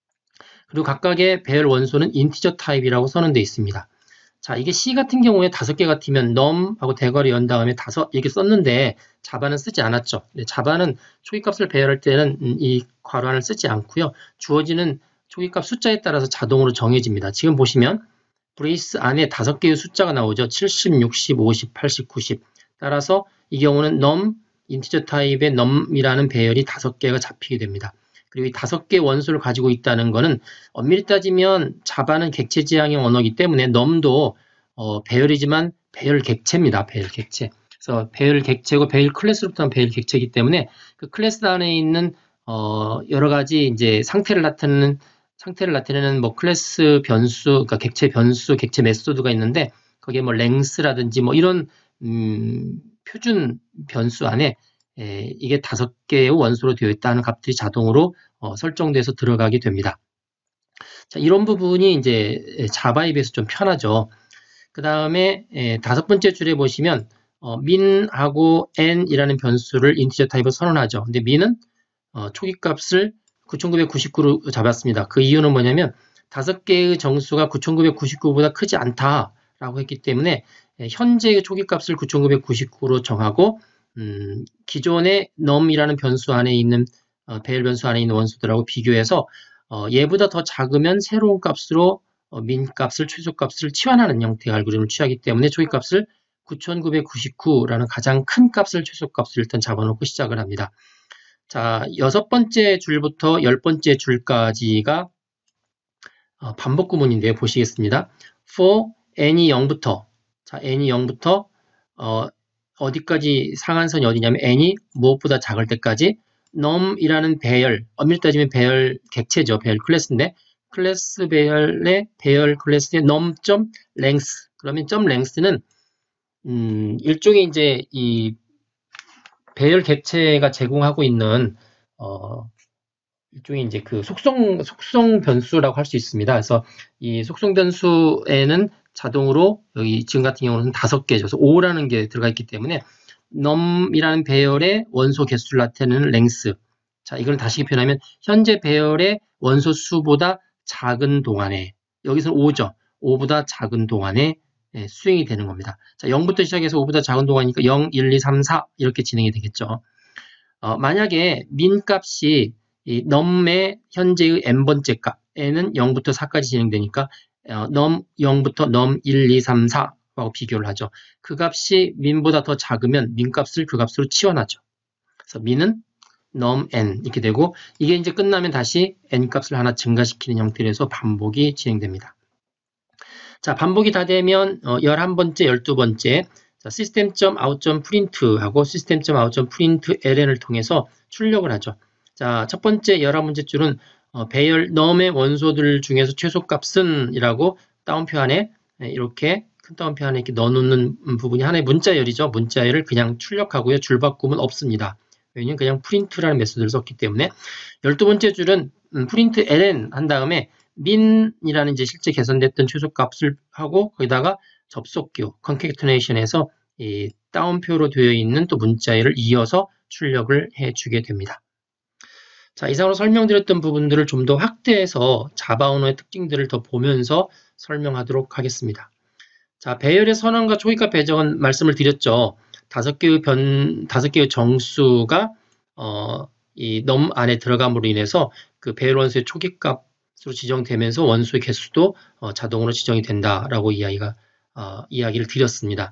S1: 그리고 각각의 배열 원소는 인티저 타입이라고 선언되어 있습니다. 자, 이게 C 같은 경우에 다섯 개 같으면 num하고 대괄호 연 다음에 다섯 이렇게 썼는데 자바는 쓰지 않았죠. 자바는 초기값을 배열할 때는 이 괄호 안을 쓰지 않고요. 주어지는 초기값 숫자에 따라서 자동으로 정해집니다. 지금 보시면 브레이스 안에 다섯 개의 숫자가 나오죠. 칠십, 육십, 오십, 팔십, 구십. 따라서 이 경우는 num, 인티저 타입의 num이라는 배열이 다섯 개가 잡히게 됩니다. 그리고 이 다섯 개 원소를 가지고 있다는 것은 엄밀히 따지면 자바는 객체 지향형 언어이기 때문에 num도 어, 배열이지만 배열 객체입니다. 배열 객체. 그래서 배열 객체고 배열 클래스로부터는 배열 객체이기 때문에 그 클래스 안에 있는 어, 여러 가지 이제 상태를 나타내는 상태를 나타내는 뭐 클래스 변수, 그러니까 객체 변수, 객체 메소드가 있는데 거기에 뭐 length라든지 뭐 이런 음, 표준 변수 안에 에, 이게 다섯 개의 원소로 되어 있다는 값들이 자동으로 어, 설정돼서 들어가게 됩니다. 자, 이런 부분이 이제 자바에 비해서 좀 편하죠. 그 다음에 다섯 번째 줄에 보시면 어, min하고 n이라는 변수를 인티저 타입으로 선언하죠. 근데 min은 어, 초기값을 구천구백구십구로 잡았습니다. 그 이유는 뭐냐면 다섯 개의 정수가 구천구백구십구보다 크지 않다라고 했기 때문에 현재의 초기값을 구천구백구십구로 정하고 음, 기존의 num이라는 변수 안에 있는 어, 배열 변수 안에 있는 원소들하고 비교해서 어, 얘보다 더 작으면 새로운 값으로 어, min 값을 최소값을 치환하는 형태의 알고리즘을 취하기 때문에 초기값을 구천구백구십구라는 가장 큰 값을 최소값을 일단 잡아놓고 시작을 합니다. 자, 여섯 번째 줄부터 열 번째 줄까지가 어, 반복 구문인데요. 보시겠습니다. for n이 영부터 자, n이 영부터 어, 어디까지 상한선이 어디냐면 n이 무엇보다 작을 때까지 num이라는 배열, 엄밀히 따지면 배열 객체죠. 배열 클래스인데 클래스 배열의 배열 클래스의 num.length 그러면 .length는 음, 일종의 이제 이 배열 객체가 제공하고 있는 어, 일종의 이제 그 속성 속성 변수라고 할 수 있습니다. 그래서 이 속성 변수에는 자동으로 여기 지금 같은 경우는 다섯 개죠. 그래서 오라는 게 들어가 있기 때문에 num이라는 배열의 원소 개수를 나타내는 length. 자, 이걸 다시 표현하면 현재 배열의 원소 수보다 작은 동안에 여기서는 오죠. 오보다 작은 동안에 예, 수행이 되는 겁니다. 자, 영부터 시작해서 오보다 작은 동안이니까 영, 일, 이, 삼, 사 이렇게 진행이 되겠죠. 어, 만약에 min 값이 이 num의 현재의 n번째 값, n은 영부터 사까지 진행되니까 어, num 영부터 num 일, 이, 삼, 사하고 비교를 하죠. 그 값이 min보다 더 작으면 min 값을 그 값으로 치환하죠. 그래서 min은 num n 이렇게 되고 이게 이제 끝나면 다시 n 값을 하나 증가시키는 형태로 해서 반복이 진행됩니다. 자, 반복이 다 되면 어, 열한 번째, 열두 번째 자, system.out.print하고 system.out.println을 통해서 출력을 하죠. 자, 첫 번째 열한 번째 줄은 어, 배열 num의 원소들 중에서 최소값은 이라고 따옴표 안에 이렇게 큰 따옴표 안에 이렇게 넣어놓는 부분이 하나의 문자열이죠. 문자열을 그냥 출력하고요. 줄바꿈은 없습니다. 저희는 그냥 print라는 메소드를 썼기 때문에 열두 번째 줄은 음, print ln 한 다음에 min이라는 이제 실제 계산됐던 최소값을 하고 거기다가 접속기호 concatenation에서 이 따옴표로 되어 있는 또 문자열을 이어서 출력을 해주게 됩니다. 자, 이상으로 설명드렸던 부분들을 좀 더 확대해서 자바 언어의 특징들을 더 보면서 설명하도록 하겠습니다. 자, 배열의 선언과 초기값 배정은 말씀을 드렸죠. 다섯 개의 변, 다섯 개의 정수가, 어, 이 넘 안에 들어감으로 인해서 그 배열 원수의 초기값으로 지정되면서 원수의 개수도 어, 자동으로 지정이 된다라고 이야기가, 어, 이야기를 드렸습니다.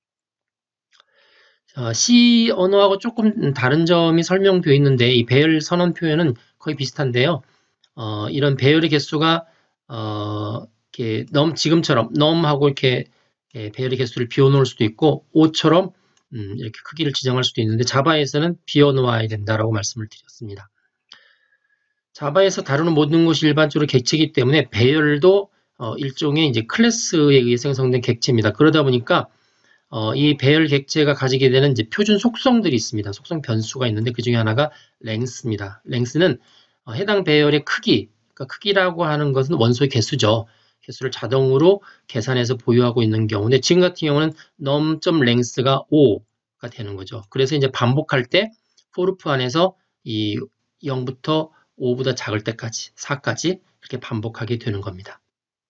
S1: 어, C 언어하고 조금 다른 점이 설명되어 있는데 이 배열 선언 표현은 거의 비슷한데요. 어, 이런 배열의 개수가 어, 이렇게 넘 지금처럼 넘하고 이렇게 예, 배열의 개수를 비워놓을 수도 있고 오처럼 음, 이렇게 크기를 지정할 수도 있는데 자바에서는 비워놓아야 된다라고 말씀을 드렸습니다. 자바에서 다루는 모든 것이 일반적으로 객체이기 때문에 배열도 어, 일종의 이제 클래스에 의해 생성된 객체입니다. 그러다 보니까 어, 이 배열 객체가 가지게 되는 이제 표준 속성들이 있습니다. 속성 변수가 있는데 그 중에 하나가 랭스입니다. 랭스는 어, 해당 배열의 크기, 그러니까 크기라고 하는 것은 원소의 개수죠. 개수를 자동으로 계산해서 보유하고 있는 경우인데 지금 같은 경우는 num.length가 오가 되는 거죠. 그래서 이제 반복할 때 for 안에서 이 영부터 오보다 작을 때까지 사까지 이렇게 반복하게 되는 겁니다.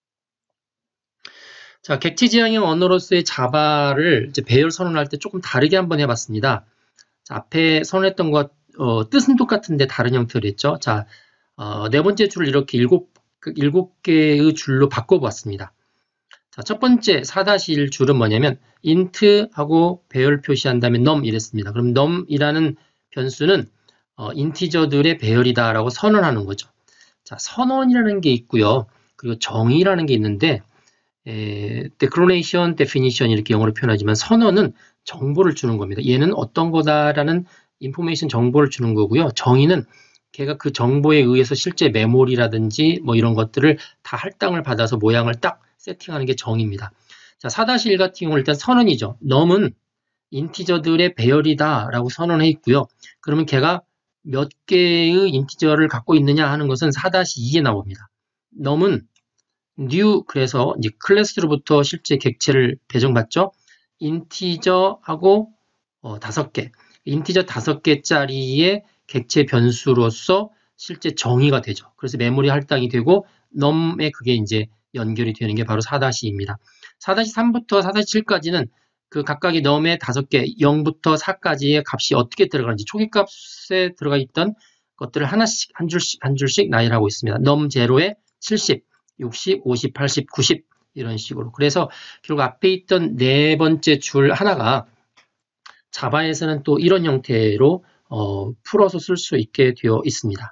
S1: 자, 객체 지향형 언어로서의 자바를 이제 배열 선언할 때 조금 다르게 한번 해봤습니다. 자, 앞에 선언했던 것, 어, 뜻은 똑같은데 다른 형태로 했죠. 자, 어, 네 번째 줄을 이렇게 일곱, 일곱 개의 줄로 바꿔보았습니다. 자, 첫 번째 사 일 줄은 뭐냐면 int하고 배열 표시한 다음에 num 이랬습니다. 그럼 num이라는 변수는 어, 인티저들의 배열이다라고 선언하는 거죠. 자, 선언이라는 게 있고요. 그리고 정의라는 게 있는데 에, declaration, definition 이렇게 영어로 표현하지만 선언은 정보를 주는 겁니다. 얘는 어떤 거다라는 인포메이션 정보를 주는 거고요. 정의는 걔가 그 정보에 의해서 실제 메모리라든지 뭐 이런 것들을 다 할당을 받아서 모양을 딱 세팅하는 게 정의입니다. 자, 사 일 같은 경우는 일단 선언이죠. num은 인티저들의 배열이다 라고 선언해 있고요. 그러면 걔가 몇 개의 인티저를 갖고 있느냐 하는 것은 사 이에 나옵니다. num은 new 그래서 이제 클래스로부터 실제 객체를 배정받죠. 인티저하고 어, 다섯 개, 인티저 다섯 개짜리의 객체 변수로서 실제 정의가 되죠. 그래서 메모리 할당이 되고 num에 그게 이제 연결이 되는 게 바로 사 이입니다. 사 삼부터 사 칠까지는 그 각각의 num의 다섯 개, 영부터 사까지의 값이 어떻게 들어가는지 초기값에 들어가 있던 것들을 하나씩 한 줄씩 한 줄씩 나열하고 있습니다. num 제로에 칠십, 육십, 오십, 팔십, 구십 이런 식으로. 그래서 결국 앞에 있던 네 번째 줄 하나가 자바에서는 또 이런 형태로 어, 풀어서 쓸 수 있게 되어 있습니다.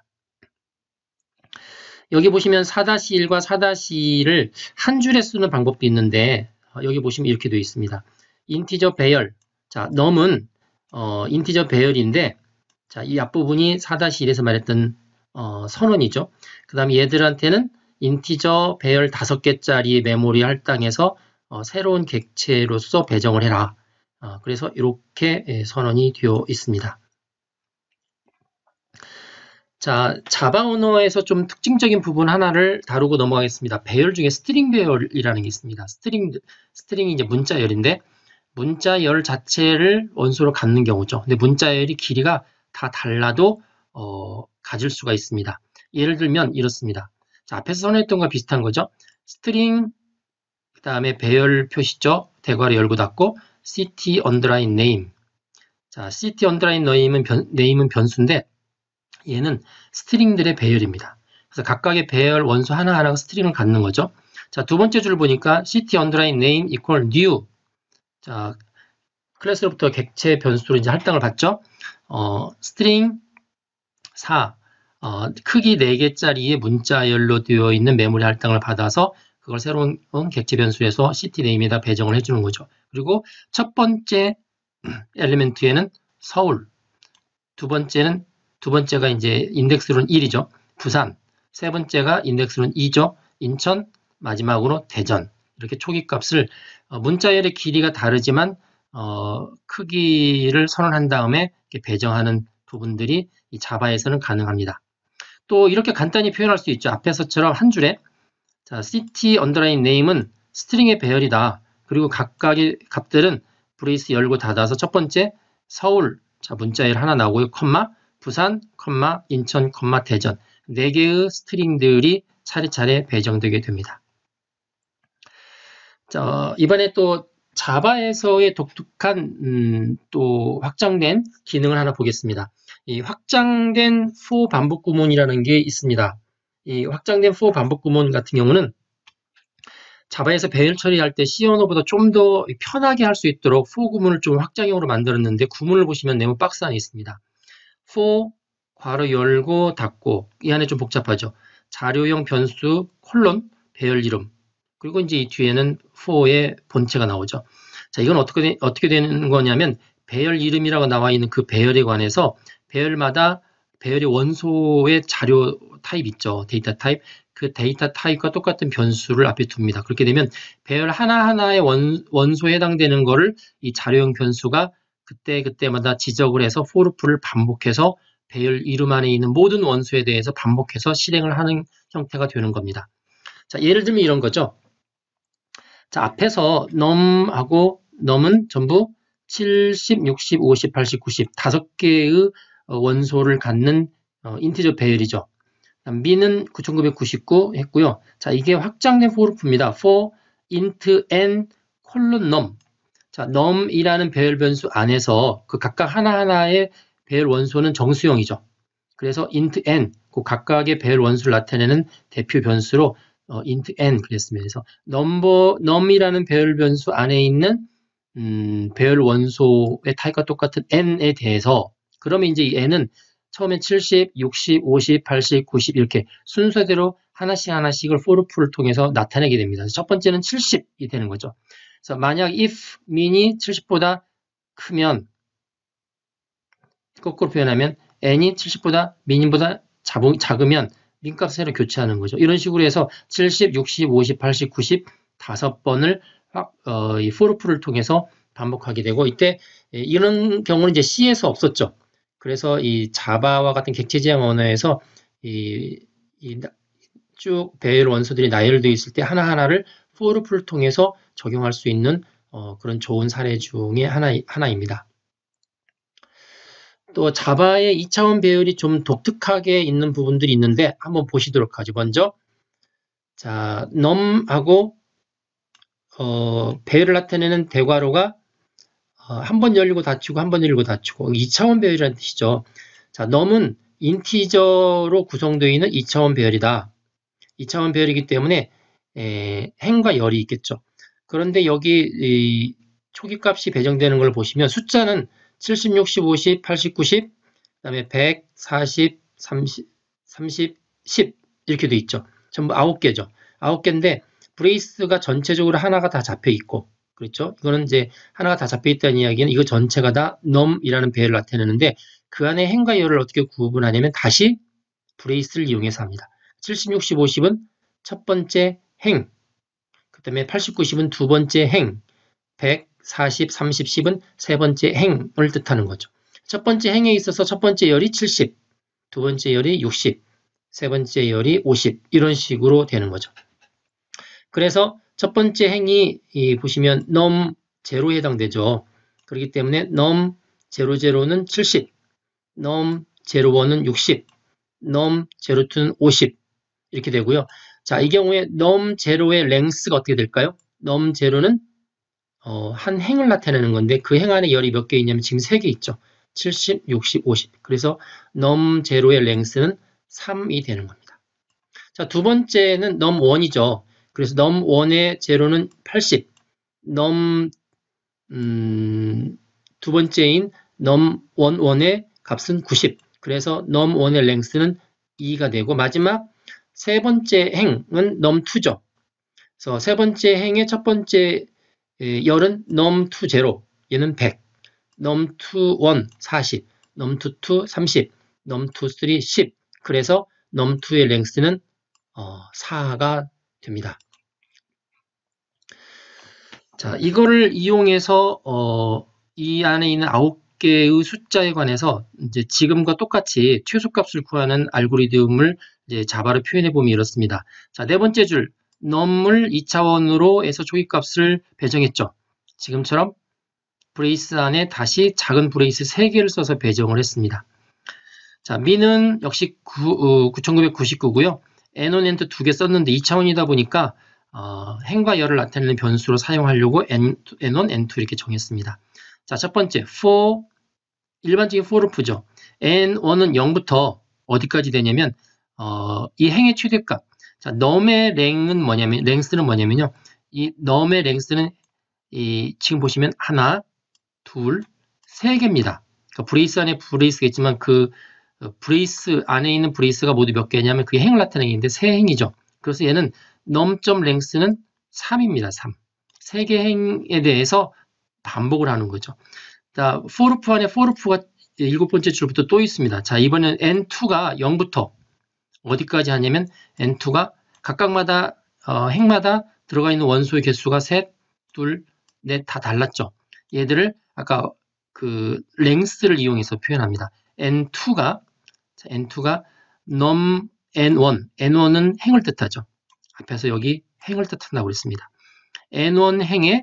S1: 여기 보시면 사 일과 사 이를 한 줄에 쓰는 방법도 있는데 어, 여기 보시면 이렇게 되어 있습니다. 인티저 배열. 자, num은 어, 인티저 배열인데 자, 이 앞부분이 사 일에서 말했던 어, 선언이죠. 그 다음에 얘들한테는 인티저 배열 다섯 개짜리 메모리 할당해서 어, 새로운 객체로서 배정을 해라. 어, 그래서 이렇게 예, 선언이 되어 있습니다. 자, 자바 언어에서 좀 특징적인 부분 하나를 다루고 넘어가겠습니다. 배열 중에 스트링 배열이라는 게 있습니다. 스트링, 스트링이 이제 문자열인데 문자열 자체를 원소로 갖는 경우죠. 근데 문자열이 길이가 다 달라도 어, 가질 수가 있습니다. 예를 들면 이렇습니다. 자, 앞에서 선언했던 것과 비슷한 거죠. 스트링, 그 다음에 배열 표시죠. 대괄호 열고 닫고, city underline name. 자, city underline name은, 변, name은 변수인데, 얘는 스트링들의 배열입니다. 그래서 각각의 배열 원소 하나하나가 스트링을 갖는 거죠. 자, 두 번째 줄 보니까 city underline name equal new. 자, 클래스로부터 객체 변수로 이제 할당을 받죠. 어, 스트링 사. 어, 크기 네 개짜리의 문자열로 되어 있는 메모리 할당을 받아서 그걸 새로운 객체 변수에서 cityname에다 배정을 해주는 거죠. 그리고 첫 번째 엘리멘트에는 서울, 두 번째는 두 번째가 이제 인덱스로는 일이죠. 부산, 세 번째가 인덱스로는 이죠. 인천, 마지막으로 대전. 이렇게 초기 값을 어, 문자열의 길이가 다르지만 어, 크기를 선언한 다음에 이렇게 배정하는 부분들이 이 자바에서는 가능합니다. 또 이렇게 간단히 표현할 수 있죠. 앞에서처럼 한 줄에 자, city underline name은 스트링의 배열이다. 그리고 각각의 값들은 브레이스 열고 닫아서 첫 번째 서울, 자 문자열 하나 나오고요. 컴마, 부산, 컴마, 인천, 컴마, 대전 네 개의 스트링들이 차례차례 배정되게 됩니다. 자, 이번에 또 자바에서의 독특한 음, 또 확장된 기능을 하나 보겠습니다. 이 확장된 for 반복 구문이라는 게 있습니다. 이 확장된 for 반복 구문 같은 경우는 자바에서 배열 처리할 때 C 언어보다 좀 더 편하게 할 수 있도록 for 구문을 좀 확장형으로 만들었는데 구문을 보시면 네모 박스 안에 있습니다. for 괄호 열고 닫고 이 안에 좀 복잡하죠. 자료형 변수 콜론 배열 이름 그리고 이제 이 뒤에는 for의 본체가 나오죠. 자, 이건 어떻게 어떻게 되는 거냐면 배열 이름이라고 나와 있는 그 배열에 관해서 배열마다 배열의 원소의 자료 타입 있죠. 데이터 타입. 그 데이터 타입과 똑같은 변수를 앞에 둡니다. 그렇게 되면 배열 하나하나의 원, 원소에 해당되는 거를 이 자료형 변수가 그때그때마다 지적을 해서 for loop를 반복해서 배열 이름 안에 있는 모든 원소에 대해서 반복해서 실행을 하는 형태가 되는 겁니다. 자, 예를 들면 이런 거죠. 자, 앞에서 num하고 num은 전부 칠십, 육십, 오십, 팔십, 구십 다섯 개의 원소를 갖는 인티저 배열이죠. 미는 구천구백구십구 했고요. 자, 이게 확장된 for loop입니다. for int n 콜론 num. 자, num이라는 배열 변수 안에서 그 각각 하나하나의 배열 원소는 정수형이죠. 그래서 int n, 그 각각의 배열 원소를 나타내는 대표 변수로 어, int n 그랬습니다. 그래서 number, num이라는 배열 변수 안에 있는 음, 배열 원소의 타입과 똑같은 n에 대해서 그러면 이제 이 n은 처음엔 칠십, 육십, 오십, 팔십, 구십 이렇게 순서대로 하나씩 하나씩을 for loop를 통해서 나타내게 됩니다. 첫 번째는 칠십이 되는 거죠. 그래서 만약 if min이 칠십보다 크면 거꾸로 표현하면 n이 칠십보다 min보다 작으면 min 값을 새로 교체하는 거죠. 이런 식으로 해서 칠십, 육십, 오십, 팔십, 구십 다섯 번을 어, 이 for loop를 통해서 반복하게 되고 이때 이런 경우는 이제 C에서 없었죠. 그래서 이 자바와 같은 객체 지향 언어에서 이, 이 쭉 배열 원소들이 나열되어 있을 때 하나하나를 for loop를 통해서 적용할 수 있는 어, 그런 좋은 사례 중에 하나, 하나입니다. 또 자바의 이 차원 배열이 좀 독특하게 있는 부분들이 있는데 한번 보시도록 하죠. 먼저 자 num하고 어, 배열을 나타내는 대괄호가 어, 한 번 열리고 닫히고 한 번 열리고 닫히고 이 차원 배열이라는 뜻이죠. 자, num은 인티저로 구성되어 있는 이 차원 배열이다. 이 차원 배열이기 때문에 에, 행과 열이 있겠죠. 그런데 여기 이 초기값이 배정되는 걸 보시면 숫자는 칠십, 육십, 오십, 팔십, 구십, 그다음에 백, 사십, 삼십, 삼십, 십 이렇게 돼 있죠. 전부 아홉 개죠. 아홉 개인데 브레이스가 전체적으로 하나가 다 잡혀 있고 그렇죠? 이거는 이제 하나가 다 잡혀 있다는 이야기는 이거 전체가 다 num이라는 배열을 나타내는데 그 안에 행과 열을 어떻게 구분하냐면 다시 브레이스를 이용해서 합니다. 칠십, 육십, 오십은 첫 번째 행, 그 다음에 팔십, 구십은 두 번째 행, 백, 사십, 삼십, 십은 세 번째 행을 뜻하는 거죠. 첫 번째 행에 있어서 첫 번째 열이 칠십, 두 번째 열이 육십, 세 번째 열이 오십 이런 식으로 되는 거죠. 그래서 첫 번째 행이 이 보시면 num 제로에 해당되죠. 그렇기 때문에 num 제로 제로는 칠십, num 제로 일은 육십, num 제로 이는 오십 이렇게 되고요. 자, 이 경우에 num 제로의 length가 어떻게 될까요? num 제로는 어, 한 행을 나타내는 건데 그 행 안에 열이 몇 개 있냐면 지금 세 개 있죠. 칠십, 육십, 오십. 그래서 num 제로의 length는 삼이 되는 겁니다. 자, 두 번째는 num 일이죠. 그래서 num 일의 제로는 팔십, num 음, 두 번째인 num 일의 값은 구십. 그래서 num 일의 length는 이가 되고 마지막 세 번째 행은 num 이죠. 그래서 세 번째 행의 첫 번째 열은 num 이 제로, 얘는 백, num 이 일 사십, num 이 삼십, num 이 삼 십. 그래서 num 이의 length는 어, 사가 됩니다. 자, 이거를 이용해서 어, 이 안에 있는 아홉 개의 숫자에 관해서 이제 지금과 똑같이 최소값을 구하는 알고리즘을 이제 자바로 표현해 보면 이렇습니다. 자, 네 번째 줄 num을 이 차원으로 해서 초기값을 배정했죠. 지금처럼 브레이스 안에 다시 작은 브레이스 세 개를 써서 배정을 했습니다. 자, 민은 역시 구, 어, 구천구백구십구고요. 엔 원, 엔 투 두 개 썼는데 이 차원이다 보니까 어, 행과 열을 나타내는 변수로 사용하려고 엔 원, 엔 투 이렇게 정했습니다. 자, 첫 번째 for, 일반적인 for루프죠. 엔 원은 영부터 어디까지 되냐면 어, 이 행의 최대값. 자, num의 랭은 뭐냐면 랭스는 뭐냐면요. 이 num의 랭스는 이 지금 보시면 하나, 둘, 세 개입니다. 그러니까 브레이스 안에 브레이스가 있지만 그 브레이스 안에 있는 브레이스가 모두 몇 개냐면 그게 행을 나타내는 게인데 세 행이죠. 그래서 얘는 num.length는 삼입니다. 삼. 세 개 행에 대해서 반복을 하는 거죠. 자, for루프 안에 for루프가 일곱 번째 줄부터 또 있습니다. 자, 이번엔 엔 투가 영부터 어디까지 하냐면 엔 투가 각각마다 어, 행마다 들어가 있는 원소의 개수가 셋, 둘, 넷 다 달랐죠. 얘들을 아까 그 length를 이용해서 표현합니다. 엔 투가 자, 엔 투가 num 엔 원, 엔 원은 행을 뜻하죠. 앞에서 여기 행을 뜻한다고 그랬습니다. 엔 원 행의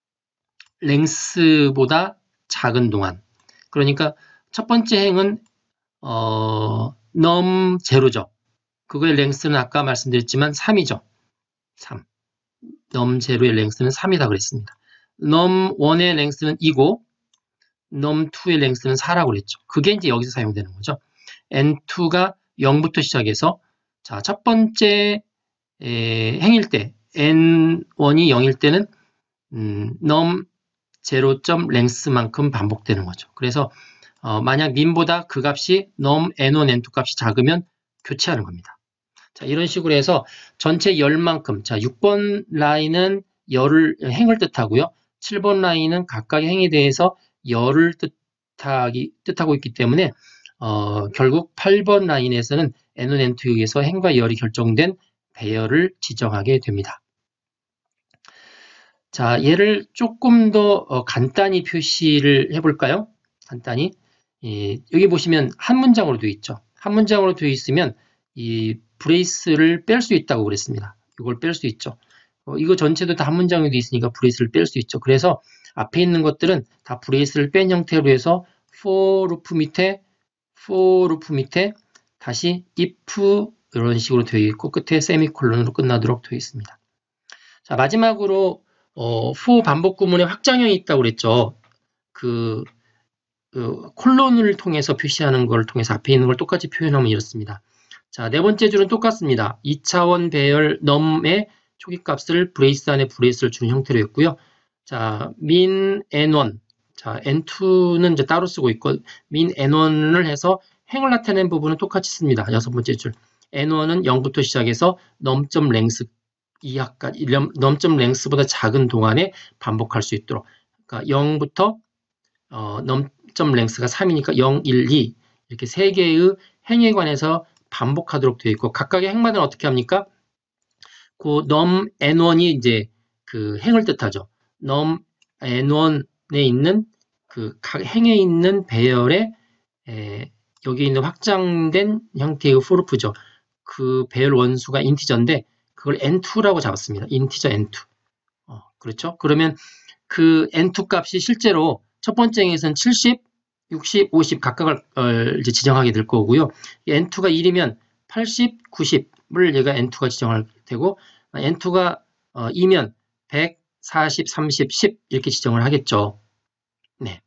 S1: length보다 작은 동안. 그러니까 첫 번째 행은 어, num 제로죠. 그거의 length는 아까 말씀드렸지만 삼이죠. 삼. num 제로의 length는 삼이다 그랬습니다. num 원의 length는 이고 num 투의 length는 사라고 그랬죠. 그게 이제 여기서 사용되는 거죠. 엔 투가 영부터 시작해서 자, 첫 번째 에, 행일 때 엔 원이 영일 때는 음, num 제로.length만큼 반복되는 거죠. 그래서 어, 만약 민보다 그 값이 num 엔 원, 엔 투 값이 작으면 교체하는 겁니다. 자, 이런 식으로 해서 전체 열만큼, 자, 육 번 라인은 열을, 행을 뜻하고요. 칠 번 라인은 각각의 행에 대해서 열을 뜻하기, 뜻하고 있기 때문에 어, 결국 팔 번 라인에서는 엔 원, 엔 투에 의해서 행과 열이 결정된 배열을 지정하게 됩니다. 자, 얘를 조금 더 어, 간단히 표시를 해볼까요? 간단히. 예, 여기 보시면 한 문장으로 되어 있죠. 한 문장으로 되어 있으면 이 브레이스를 뺄 수 있다고 그랬습니다. 이걸 뺄 수 있죠. 어, 이거 전체도 다 한 문장이 되어 있으니까 브레이스를 뺄 수 있죠. 그래서 앞에 있는 것들은 다 브레이스를 뺀 형태로 해서 for 루프 밑에 for 루프 밑에 다시 if 이런 식으로 되어 있고 끝에 세미콜론으로 끝나도록 되어 있습니다. 자, 마지막으로 어, for 반복 구문에 확장형이 있다고 그랬죠. 그, 그 콜론을 통해서 표시하는 걸 통해서 앞에 있는 걸 똑같이 표현하면 이렇습니다. 자, 네 번째 줄은 똑같습니다. 이 차원 배열 num의 초기값을 브레이스 안에 브레이스를 주는 형태로 했고요. 자, min 엔 원. 자, 엔 투는 이제 따로 쓰고 있고 min 엔 원을 해서 행을 나타내는 부분은 똑같이 씁니다. 여섯 번째 줄. 엔 원은 영부터 시작해서 num.length 이하까지 num.length보다 작은 동안에 반복할 수 있도록. 그러니까 영부터 어, num.length가 삼이니까 영, 일, 이 이렇게 세 개의 행에 관해서 반복하도록 되어 있고 각각의 행마다는 어떻게 합니까? 그 num 엔 원이 이제 그 행을 뜻하죠. num 엔 원에 있는 그 각 행에 있는 배열에 에, 여기 있는 확장된 형태의 for루프죠. 그 배열 원수가 인티저인데 그걸 엔 투라고 잡았습니다. 인티저 엔 투. 어, 그렇죠? 그러면 그 엔 투 값이 실제로 첫 번째 행에서는 칠십, 육십, 오십 각각을 어, 이제 지정하게 될 거고요. 엔 투가 일이면 팔십, 구십을 얘가 엔 투가 지정할 되고 엔 투가 어, 이면 백, 사십, 삼십, 십 이렇게 지정을 하겠죠. 네.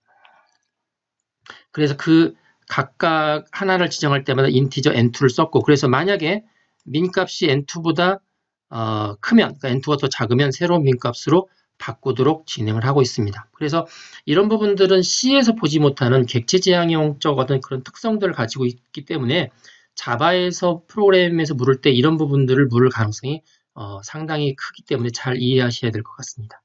S1: 그래서 그 각각 하나를 지정할 때마다 인티저 엔 투를 썼고 그래서 만약에 민값이 엔 투보다 어, 크면 그러니까 엔 투가 더 작으면 새로운 민값으로 바꾸도록 진행을 하고 있습니다. 그래서 이런 부분들은 C에서 보지 못하는 객체지향형적 어떤 그런 특성들을 가지고 있기 때문에 자바에서 프로그램에서 물을 때 이런 부분들을 물을 가능성이 어, 상당히 크기 때문에 잘 이해하셔야 될 것 같습니다.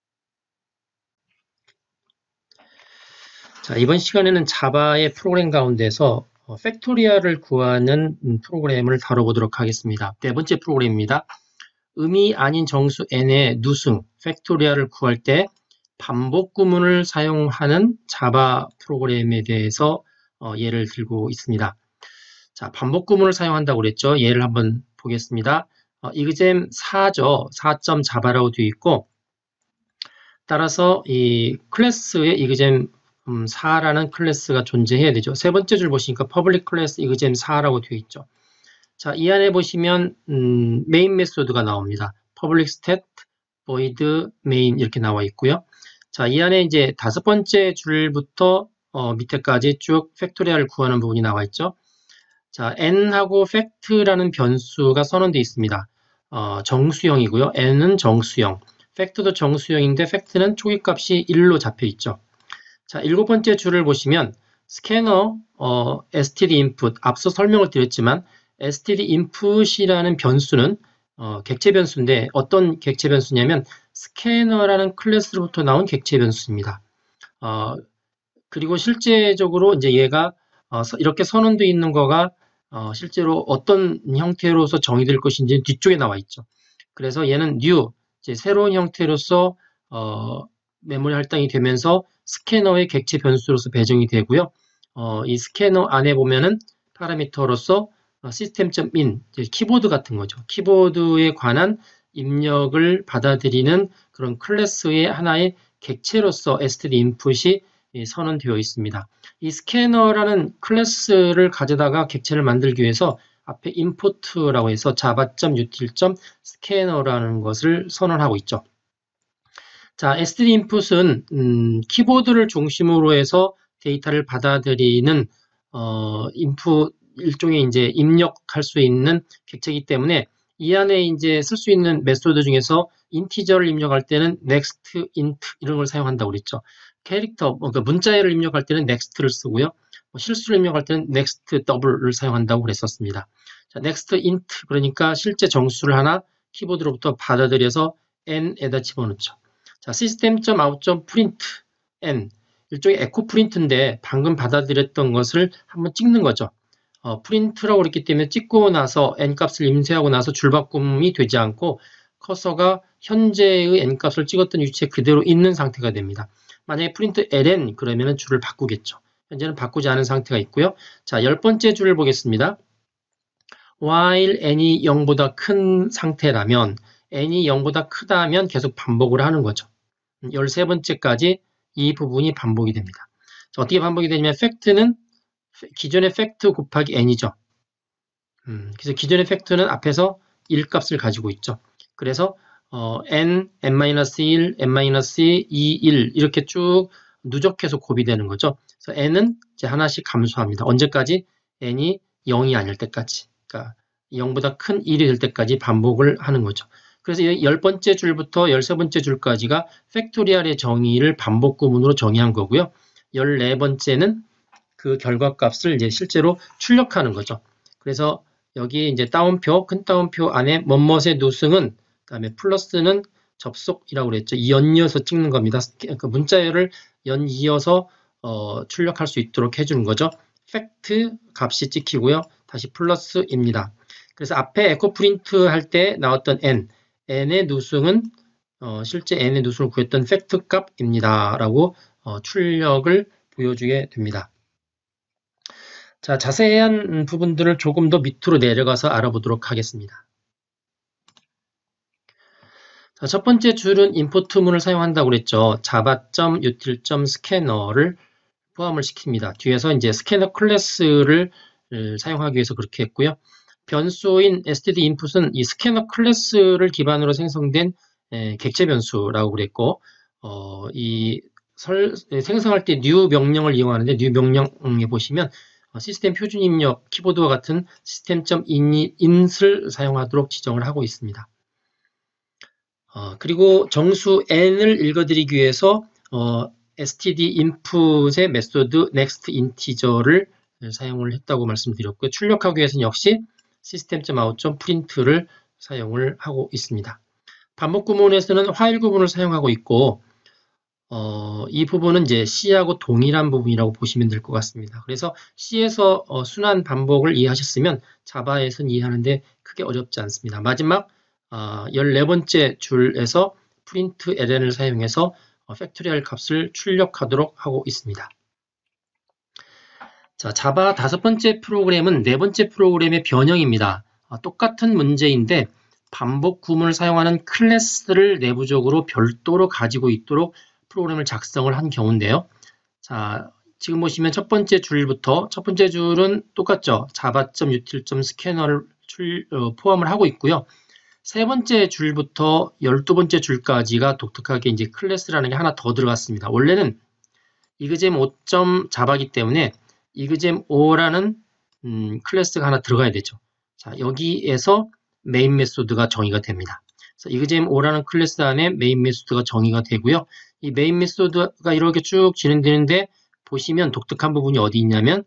S1: 자, 이번 시간에는 자바의 프로그램 가운데서 어, 팩토리얼을 구하는 프로그램을 다뤄보도록 하겠습니다. 네 번째 프로그램입니다. 음이 아닌 정수 n의 누승, 팩토리얼을 구할 때 반복 구문을 사용하는 자바 프로그램에 대해서 어, 예를 들고 있습니다. 자, 반복 구문을 사용한다고 그랬죠. 예를 한번 보겠습니다. 어, 이그잼 사죠. 사 점 자바라고 되어 있고, 따라서 이 클래스에 이그잼 음, 사라는 클래스가 존재해야 되죠. 세 번째 줄 보시니까 퍼블릭 클래스 이그잼 사라고 되어 있죠. 자, 이 안에 보시면 음, 메인 메소드가 나옵니다. public stat void main 이렇게 나와 있고요. 자, 이 안에 이제 다섯 번째 줄부터 어, 밑에까지 쭉 팩토리얼을 구하는 부분이 나와 있죠. 자, n하고 fact라는 변수가 선언되어 있습니다. 어, 정수형이고요. n은 정수형, fact도 정수형인데 fact는 초기값이 일로 잡혀 있죠. 자, 일곱 번째 줄을 보시면 스캐너 어, std input 앞서 설명을 드렸지만 std input이라는 변수는 어, 객체 변수인데 어떤 객체 변수냐면 스캐너라는 클래스로부터 나온 객체 변수입니다. 어, 그리고 실제적으로 이제 얘가 어, 이렇게 선언되어 있는 거가 어, 실제로 어떤 형태로서 정의될 것인지 뒤쪽에 나와 있죠. 그래서 얘는 new, 이제 새로운 형태로서 어, 메모리 할당이 되면서 스캐너의 객체 변수로서 배정이 되고요. 어, 이 스캐너 안에 보면은 파라미터로서 system.in, 키보드 같은 거죠. 키보드에 관한 입력을 받아들이는 그런 클래스의 하나의 객체로서 std input이 선언되어 있습니다. 이 스캐너라는 클래스를 가져다가 객체를 만들기 위해서 앞에 import라고 해서 java.util.scanner라는 것을 선언하고 있죠. 자, std input은 음, 키보드를 중심으로 해서 데이터를 받아들이는 어, input 일종의 이제 입력할 수 있는 객체이기 때문에 이 안에 이제 쓸 수 있는 메소드 중에서 인티저를 입력할 때는 next, int 이런 걸 사용한다고 그랬죠. 캐릭터, 그러니까 문자열을 입력할 때는 next를 쓰고요. 뭐 실수를 입력할 때는 next double를 사용한다고 그랬었습니다. 자, next int 그러니까 실제 정수를 하나 키보드로부터 받아들여서 n에다 집어넣죠. 자, system.out.print n 일종의 에코 프린트인데 방금 받아들였던 것을 한번 찍는 거죠. 어, 프린트라고 그랬기 때문에 찍고 나서 n값을 임시하고 나서 줄바꿈이 되지 않고 커서가 현재의 n값을 찍었던 위치에 그대로 있는 상태가 됩니다. 만약에 프린트 ln 그러면 줄을 바꾸겠죠. 현재는 바꾸지 않은 상태가 있고요. 자, 열 번째 줄을 보겠습니다. while n이 영보다 큰 상태라면 n이 영보다 크다면 계속 반복을 하는 거죠. 열세 번째까지 이 부분이 반복이 됩니다. 자, 어떻게 반복이 되냐면 fact는 기존의 fact 곱하기 n이죠. 음, 그래서 기존의 fact는 앞에서 일 값을 가지고 있죠. 그래서 어, n, n-일, n-이, 일 이렇게 쭉 누적해서 곱이 되는 거죠. 그래서 n은 이제 하나씩 감소합니다. 언제까지? n이 영이 아닐 때까지. 그러니까 영보다 큰 일이 될 때까지 반복을 하는 거죠. 그래서 열 번째 줄부터 열세 번째 줄까지가 팩토리얼의 정의를 반복 구문으로 정의한 거고요. 열네 번째는 그 결과값을 이제 실제로 출력하는 거죠. 그래서 여기 이제 따옴표, 큰 따옴표 안에 뭐뭇의 누승은 그다음에 플러스는 접속이라고 그랬죠. 연이어서 찍는 겁니다. 그 문자열을 연이어서 어, 출력할 수 있도록 해주는 거죠. 팩트 값이 찍히고요. 다시 플러스입니다. 그래서 앞에 에코 프린트 할 때 나왔던 n, n의 누승은 어, 실제 n의 누승을 구했던 팩트 값입니다. 라고 어, 출력을 보여주게 됩니다. 자, 자세한 부분들을 조금 더 밑으로 내려가서 알아보도록 하겠습니다. 자, 첫 번째 줄은 임포트문을 사용한다고 그랬죠. java.util.scanner를 포함을 시킵니다. 뒤에서 이제 스캐너 클래스를 사용하기 위해서 그렇게 했고요. 변수인 std input은 이 스캐너 클래스를 기반으로 생성된 에, 객체 변수라고 그랬고, 어, 이 설, 생성할 때 new 명령을 이용하는데 new 명령에 보시면 어, 시스템 표준 입력 키보드와 같은 system.in을 사용하도록 지정을 하고 있습니다. 어, 그리고 정수 n을 읽어드리기 위해서 어, std input의 메소드 next integer를 사용을 했다고 말씀드렸고요. 출력하기 위해서는 역시 system.out.print를 사용을 하고 있습니다. 반복 구문에서는 while 구문을 사용하고 있고 어, 이 부분은 이제 C하고 동일한 부분이라고 보시면 될 것 같습니다. 그래서 C에서 어, 순환 반복을 이해하셨으면 자바에서는 이해하는데 크게 어렵지 않습니다. 마지막 어, 열네 번째 줄에서 print ln을 사용해서 팩토리얼 값을 출력하도록 하고 있습니다. 자, 자바 다섯 번째 프로그램은 네 번째 프로그램의 변형입니다. 아, 똑같은 문제인데 반복 구문을 사용하는 클래스를 내부적으로 별도로 가지고 있도록 프로그램을 작성을 한 경우인데요. 자, 지금 보시면 첫 번째 줄부터 첫 번째 줄은 똑같죠. java.util.scanner를 출, 어, 포함을 하고 있고요. 세 번째 줄부터 열두 번째 줄까지가 독특하게 이제 클래스라는 게 하나 더 들어갔습니다. 원래는 이그잼 오 점 자바이기 때문에 이그잼 오라는 음, 클래스가 하나 들어가야 되죠. 자, 여기에서 메인 메소드가 정의가 됩니다. 그래서 이그잼 오라는 클래스 안에 메인 메소드가 정의가 되고요. 이 메인 메소드가 이렇게 쭉 진행되는데 보시면 독특한 부분이 어디 있냐면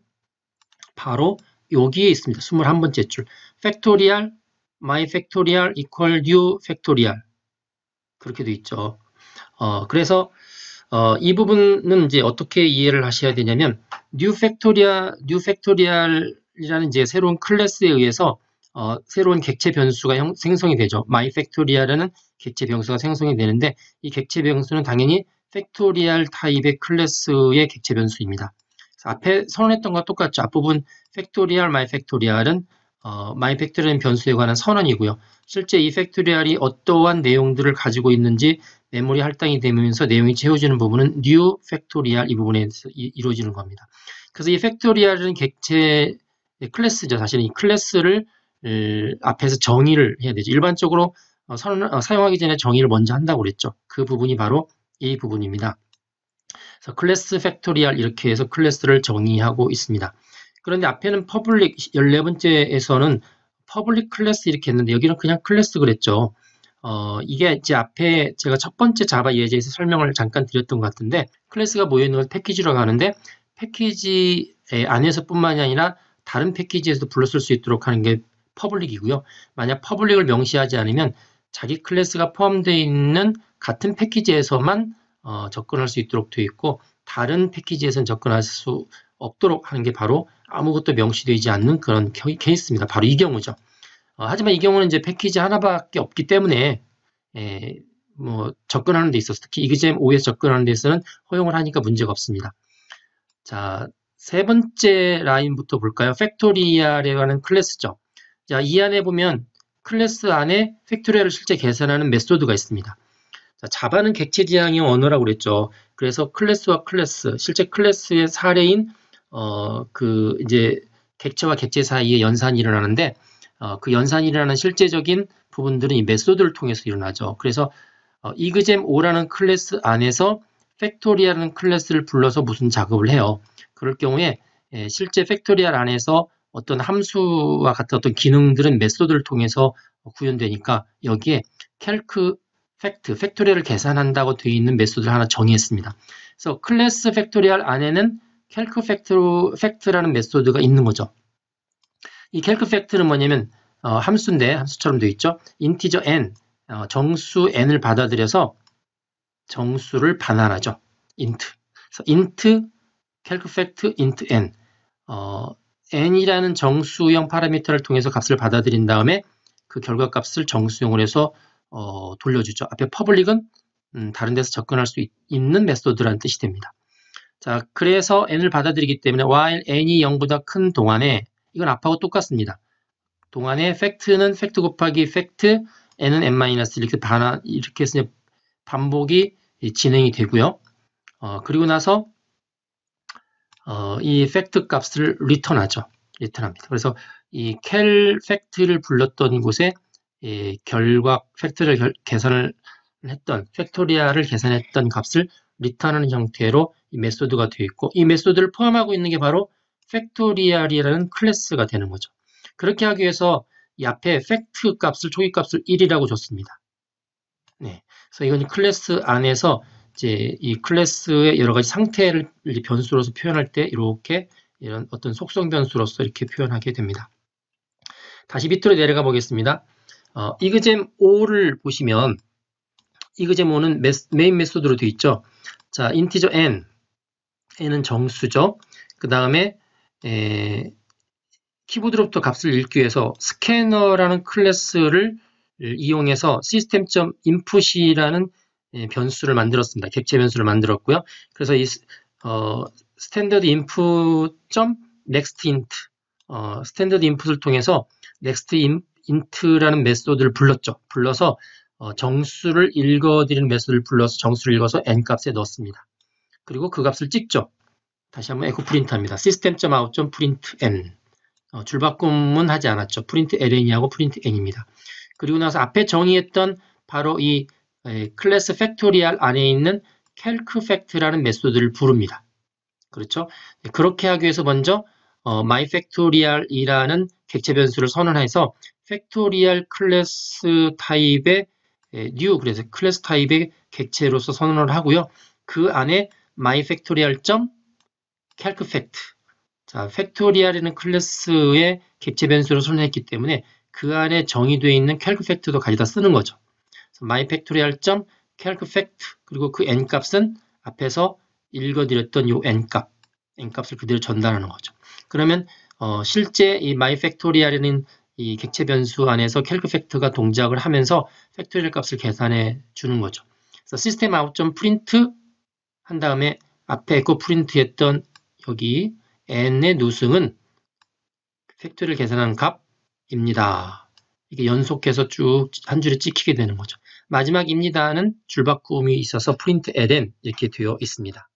S1: 바로 여기에 있습니다. 이십일 번째 줄. 팩토리얼, my 팩토리얼 equal new 팩토리얼. 그렇게 돼 있죠. 어, 그래서 어, 이 부분은 이제 어떻게 이해를 하셔야 되냐면 new 팩토리얼, new 팩토리얼이라는 이제 새로운 클래스에 의해서 어, 새로운 객체 변수가 형, 생성이 되죠. my 팩토리얼이라는 객체 변수가 생성이 되는데 이 객체 변수는 당연히 팩토리얼 타입의 클래스의 객체 변수입니다. 앞에 선언했던 것과 똑같죠. 앞부분 팩토리얼, my 팩토리얼은 어, my 팩토리얼 변수에 관한 선언이고요. 실제 이 팩토리얼이 어떠한 내용들을 가지고 있는지 메모리 할당이 되면서 내용이 채워지는 부분은 new 팩토리얼 이 부분에서 이, 이루어지는 겁니다. 그래서 이 팩토리얼은 객체 클래스죠. 사실은 이 클래스를 에, 앞에서 정의를 해야 되죠. 일반적으로 어, 선, 어, 사용하기 전에 정의를 먼저 한다고 그랬죠. 그 부분이 바로 이 부분입니다. 그래서 클래스 팩토리얼 이렇게 해서 클래스를 정의하고 있습니다. 그런데 앞에는 퍼블릭 열네 번째에서는 퍼블릭 클래스 이렇게 했는데 여기는 그냥 클래스 그랬죠. 어, 이게 이제 앞에 제가 첫 번째 자바 예제에서 설명을 잠깐 드렸던 것 같은데 클래스가 모여있는 걸 패키지라고 하는데 패키지 안에서뿐만이 아니라 다른 패키지에서도 불렀을 수 있도록 하는 게 퍼블릭이고요. 만약 퍼블릭을 명시하지 않으면 자기 클래스가 포함되어 있는 같은 패키지에서만 어, 접근할 수 있도록 되어 있고 다른 패키지에서는 접근할 수 없도록 하는 게 바로 아무것도 명시되지 않는 그런 케이스입니다. 바로 이 경우죠. 어, 하지만 이 경우는 이제 패키지 하나밖에 없기 때문에 에, 뭐 접근하는 데 있어서 특히 이그잼 오에서 접근하는 데 있어서는 허용을 하니까 문제가 없습니다. 자, 세 번째 라인부터 볼까요? 팩토리얼에 관한 클래스죠. 자, 이 안에 보면 클래스 안에 팩토리얼을 실제 계산하는 메소드가 있습니다. 자, 자바는 객체 지향형 언어라고 그랬죠. 그래서 클래스와 클래스, 실제 클래스의 사례인 어, 그 이제 객체와 객체 사이에 연산이 일어나는데 어, 그 연산이 일어나는 실제적인 부분들은 이 메소드를 통해서 일어나죠. 그래서 어, 이그잼 오라는 클래스 안에서 팩토리얼이라는 클래스를 불러서 무슨 작업을 해요. 그럴 경우에 에, 실제 팩토리얼 안에서 어떤 함수와 같은 어떤 기능들은 메소드를 통해서 구현되니까 여기에 캘크 팩트, 팩토리얼을 계산한다고 되어 있는 메소드를 하나 정의했습니다. 그래서 클래스 팩토리얼 안에는 캘크 팩트, 팩트라는 메소드가 있는 거죠. 이 캘크 팩트는 뭐냐면 어, 함수인데 함수처럼 되어 있죠. 인티저 n, 어, 정수 n을 받아들여서 정수를 반환하죠. int. 그래서 int 캘크 팩트 int n. 어, n이라는 정수형 파라미터를 통해서 값을 받아들인 다음에 그 결과값을 정수형으로 해서 어, 돌려주죠. 앞에 퍼블릭은 음, 다른 데서 접근할 수 있, 있는 메소드라는 뜻이 됩니다. 자, 그래서 n을 받아들이기 때문에 while n이 영보다 큰 동안에 이건 앞하고 똑같습니다. 동안에 팩트는 팩트 곱하기 팩트, n은 n-1 이렇게 반환, 이렇게 해서 반복이 진행이 되고요. 어, 그리고 나서 어, 이 팩트 값을 리턴하죠. 리턴합니다. 그래서 이 cal 팩트를 불렀던 곳에 예, 결과 팩트를 결, 계산을 했던 팩토리얼을 계산했던 값을 리턴하는 형태로 이 메소드가 되어 있고 이 메소드를 포함하고 있는 게 바로 팩토리얼이라는 클래스가 되는 거죠. 그렇게 하기 위해서 이 앞에 팩트 값을 초기 값을 일이라고 줬습니다. 네, 그래서 이건 클래스 안에서 이제 이 클래스의 여러 가지 상태를 변수로서 표현할 때 이렇게 이런 어떤 속성 변수로서 이렇게 표현하게 됩니다. 다시 밑으로 내려가 보겠습니다. 어, 이그잼 오를 보시면 이그잼 오는 메스, 메인 메소드로 되어 있죠. 자, 인티저 n, n은 정수죠. 그 다음에 키보드로부터 값을 읽기 위해서 스캐너라는 클래스를 이용해서 시스템.input이라는 변수를 만들었습니다. 객체 변수를 만들었고요. 그래서 이 어, 스탠더드 인풋 점 넥스트 인트 어, 스탠더드 인풋을 통해서 넥스트 인트라는 메소드를 불렀죠. 불러서 어, 정수를 읽어드리는 메소드를 불러서 정수를 읽어서 n 값에 넣습니다. 그리고 그 값을 찍죠. 다시 한번 에코 프린트합니다. system.out.println 어, 줄바꿈은 하지 않았죠. println이하고 println입니다. 그리고 나서 앞에 정의했던 바로 이 에, 클래스 팩토리얼 안에 있는 calcfact라는 메소드를 부릅니다. 그렇죠? 그렇게 하기 위해서 먼저 어, myFactorial이라는 객체 변수를 선언해서 팩토리얼 클래스 타입의 에, new 그래서 클래스 타입의 객체로서 선언을 하고요. 그 안에 myFactorial.calcfact 자, 팩토리얼이라는 클래스의 객체 변수를 선언했기 때문에 그 안에 정의되어 있는 calcfact도 가져다 쓰는 거죠. myFactorial.calcfact 그리고 그 n 값은 앞에서 읽어드렸던 요 n 값, n 값을 그대로 전달하는 거죠. 그러면 어, 실제 이 myFactorial이라는 이 객체 변수 안에서 calcfact가 동작을 하면서 팩토리얼 값을 계산해 주는 거죠. 그래서 systemout.print 한 다음에 앞에 에코 프린트했던 여기 n의 누승은 팩토리를 계산한 값입니다. 이게 연속해서 쭉 한 줄에 찍히게 되는 거죠. 마지막입니다는 줄바꿈이 있어서 println 이렇게 되어 있습니다.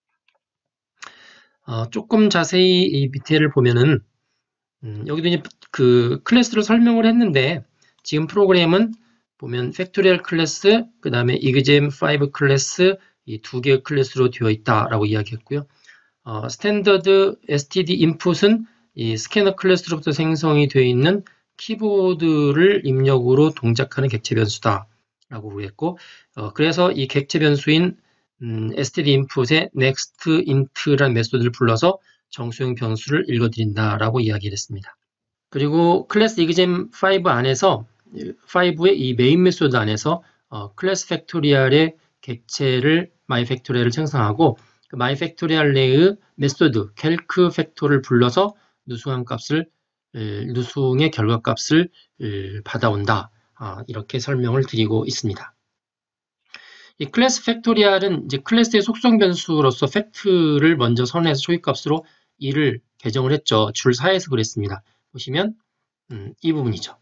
S1: 어, 조금 자세히 이 밑에를 보면은 음, 여기도 이제 그 클래스를 설명을 했는데 지금 프로그램은 보면 팩토리얼 클래스 그 다음에 이그잼 파이브 클래스 이 두 개의 클래스로 되어 있다라고 이야기했고요. 어, 스탠더드 에스티디 인풋은 이 스캐너 클래스로부터 생성이 되어 있는 키보드를 입력으로 동작하는 객체 변수다 라고 했고 어, 그래서 이 객체 변수인 음, 에스티디 인풋에 next int라는 메소드를 불러서 정수형 변수를 읽어드린다 라고 이야기를 했습니다. 그리고 클래스 이그잼 파이브 안에서 파이브의 이 메인 메소드 안에서 어, 클래스 팩토리얼의 객체를 myFactorial을 생성하고 그 myFactorial 내의 메소드 calcfactor를 불러서 누승한 값을 누승의 결과값을 받아온다. 아, 이렇게 설명을 드리고 있습니다. 이 클래스 팩토리얼은 이제 클래스의 속성 변수로서 팩트를 먼저 선언해서 초기값으로 이를 개정을 했죠. 줄 사에서 그랬습니다. 보시면 음, 이 부분이죠.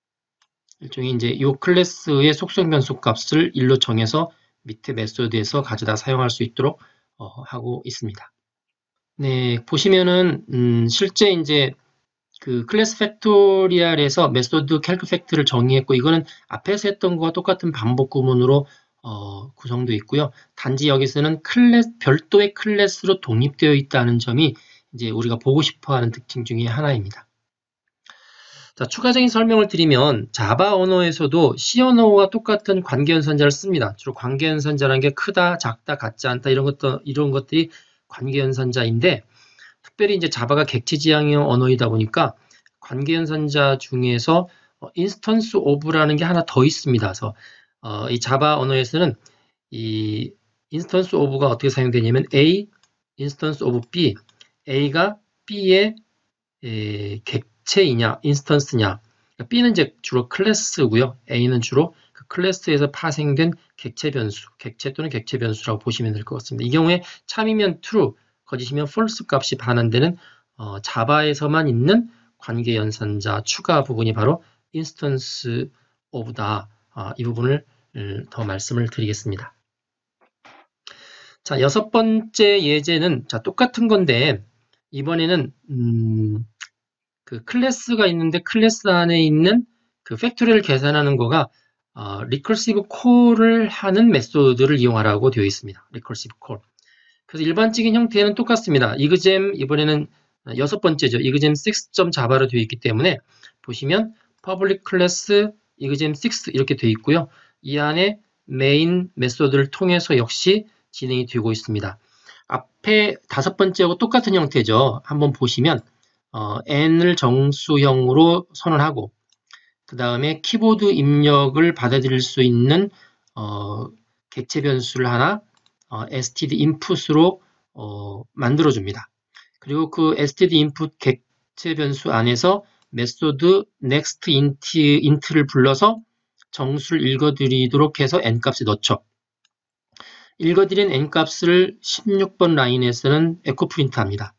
S1: 일종의 이제 이 클래스의 속성 변수 값을 일로 정해서 밑에 메소드에서 가져다 사용할 수 있도록 어, 하고 있습니다. 네, 보시면은 음, 실제 이제 그 클래스 팩토리얼에서 메소드 calcfact를 정의했고 이거는 앞에서 했던 것과 똑같은 반복 구문으로 어, 구성되어 있고요. 단지 여기서는 클래스 별도의 클래스로 독립되어 있다는 점이 이제 우리가 보고 싶어하는 특징 중에 하나입니다. 자, 추가적인 설명을 드리면 자바 언어에서도 C 언어와 똑같은 관계연산자를 씁니다. 주로 관계연산자라는 게 크다, 작다, 같지 않다 이런 것도 이런 것들이 관계연산자인데 특별히 이제 자바가 객체 지향형 언어이다 보니까 관계연산자 중에서 인스턴스 오브라는 게 하나 더 있습니다. 그래서 어, 이 자바 언어에서는 이 인스턴스 오브가 어떻게 사용되냐면 A 인스턴스 오브 B, A가 B의 에, 객체이냐, 인스턴스냐. 그러니까 B는 이제 주로 클래스고요. A는 주로 그 클래스에서 파생된 객체 변수, 객체 또는 객체 변수라고 보시면 될 것 같습니다. 이 경우에 참이면 true, 거짓이면 false 값이 반환되는 어, 자바에서만 있는 관계 연산자 추가 부분이 바로 인스턴스 오브다. 아, 이 부분을 음, 더 말씀을 드리겠습니다. 자, 여섯 번째 예제는 자, 똑같은 건데 이번에는 음, 그 클래스가 있는데 클래스 안에 있는 그 팩토리를 계산하는 거가 어, 리커시브 콜을 하는 메소드를 이용하라고 되어 있습니다. 리커시브 콜. 그래서 일반적인 형태는 똑같습니다. 이그잼 이번에는 여섯 번째죠. 이그잼 육 점 자바로 되어 있기 때문에 보시면 public class 이그잼 육 이렇게 되어 있고요. 이 안에 메인 메소드를 통해서 역시 진행이 되고 있습니다. 앞에 다섯 번째하고 똑같은 형태죠. 한번 보시면 어, n을 정수형으로 선언하고 그 다음에 키보드 입력을 받아들일 수 있는 어, 객체 변수를 하나 어, std input으로 어, 만들어줍니다. 그리고 그 std input 객체 변수 안에서 메소드 next int, int를 불러서 정수를 읽어드리도록 해서 n 값에 넣죠. 읽어드린 n값을 십육 번 라인에서는 에코 프린트합니다.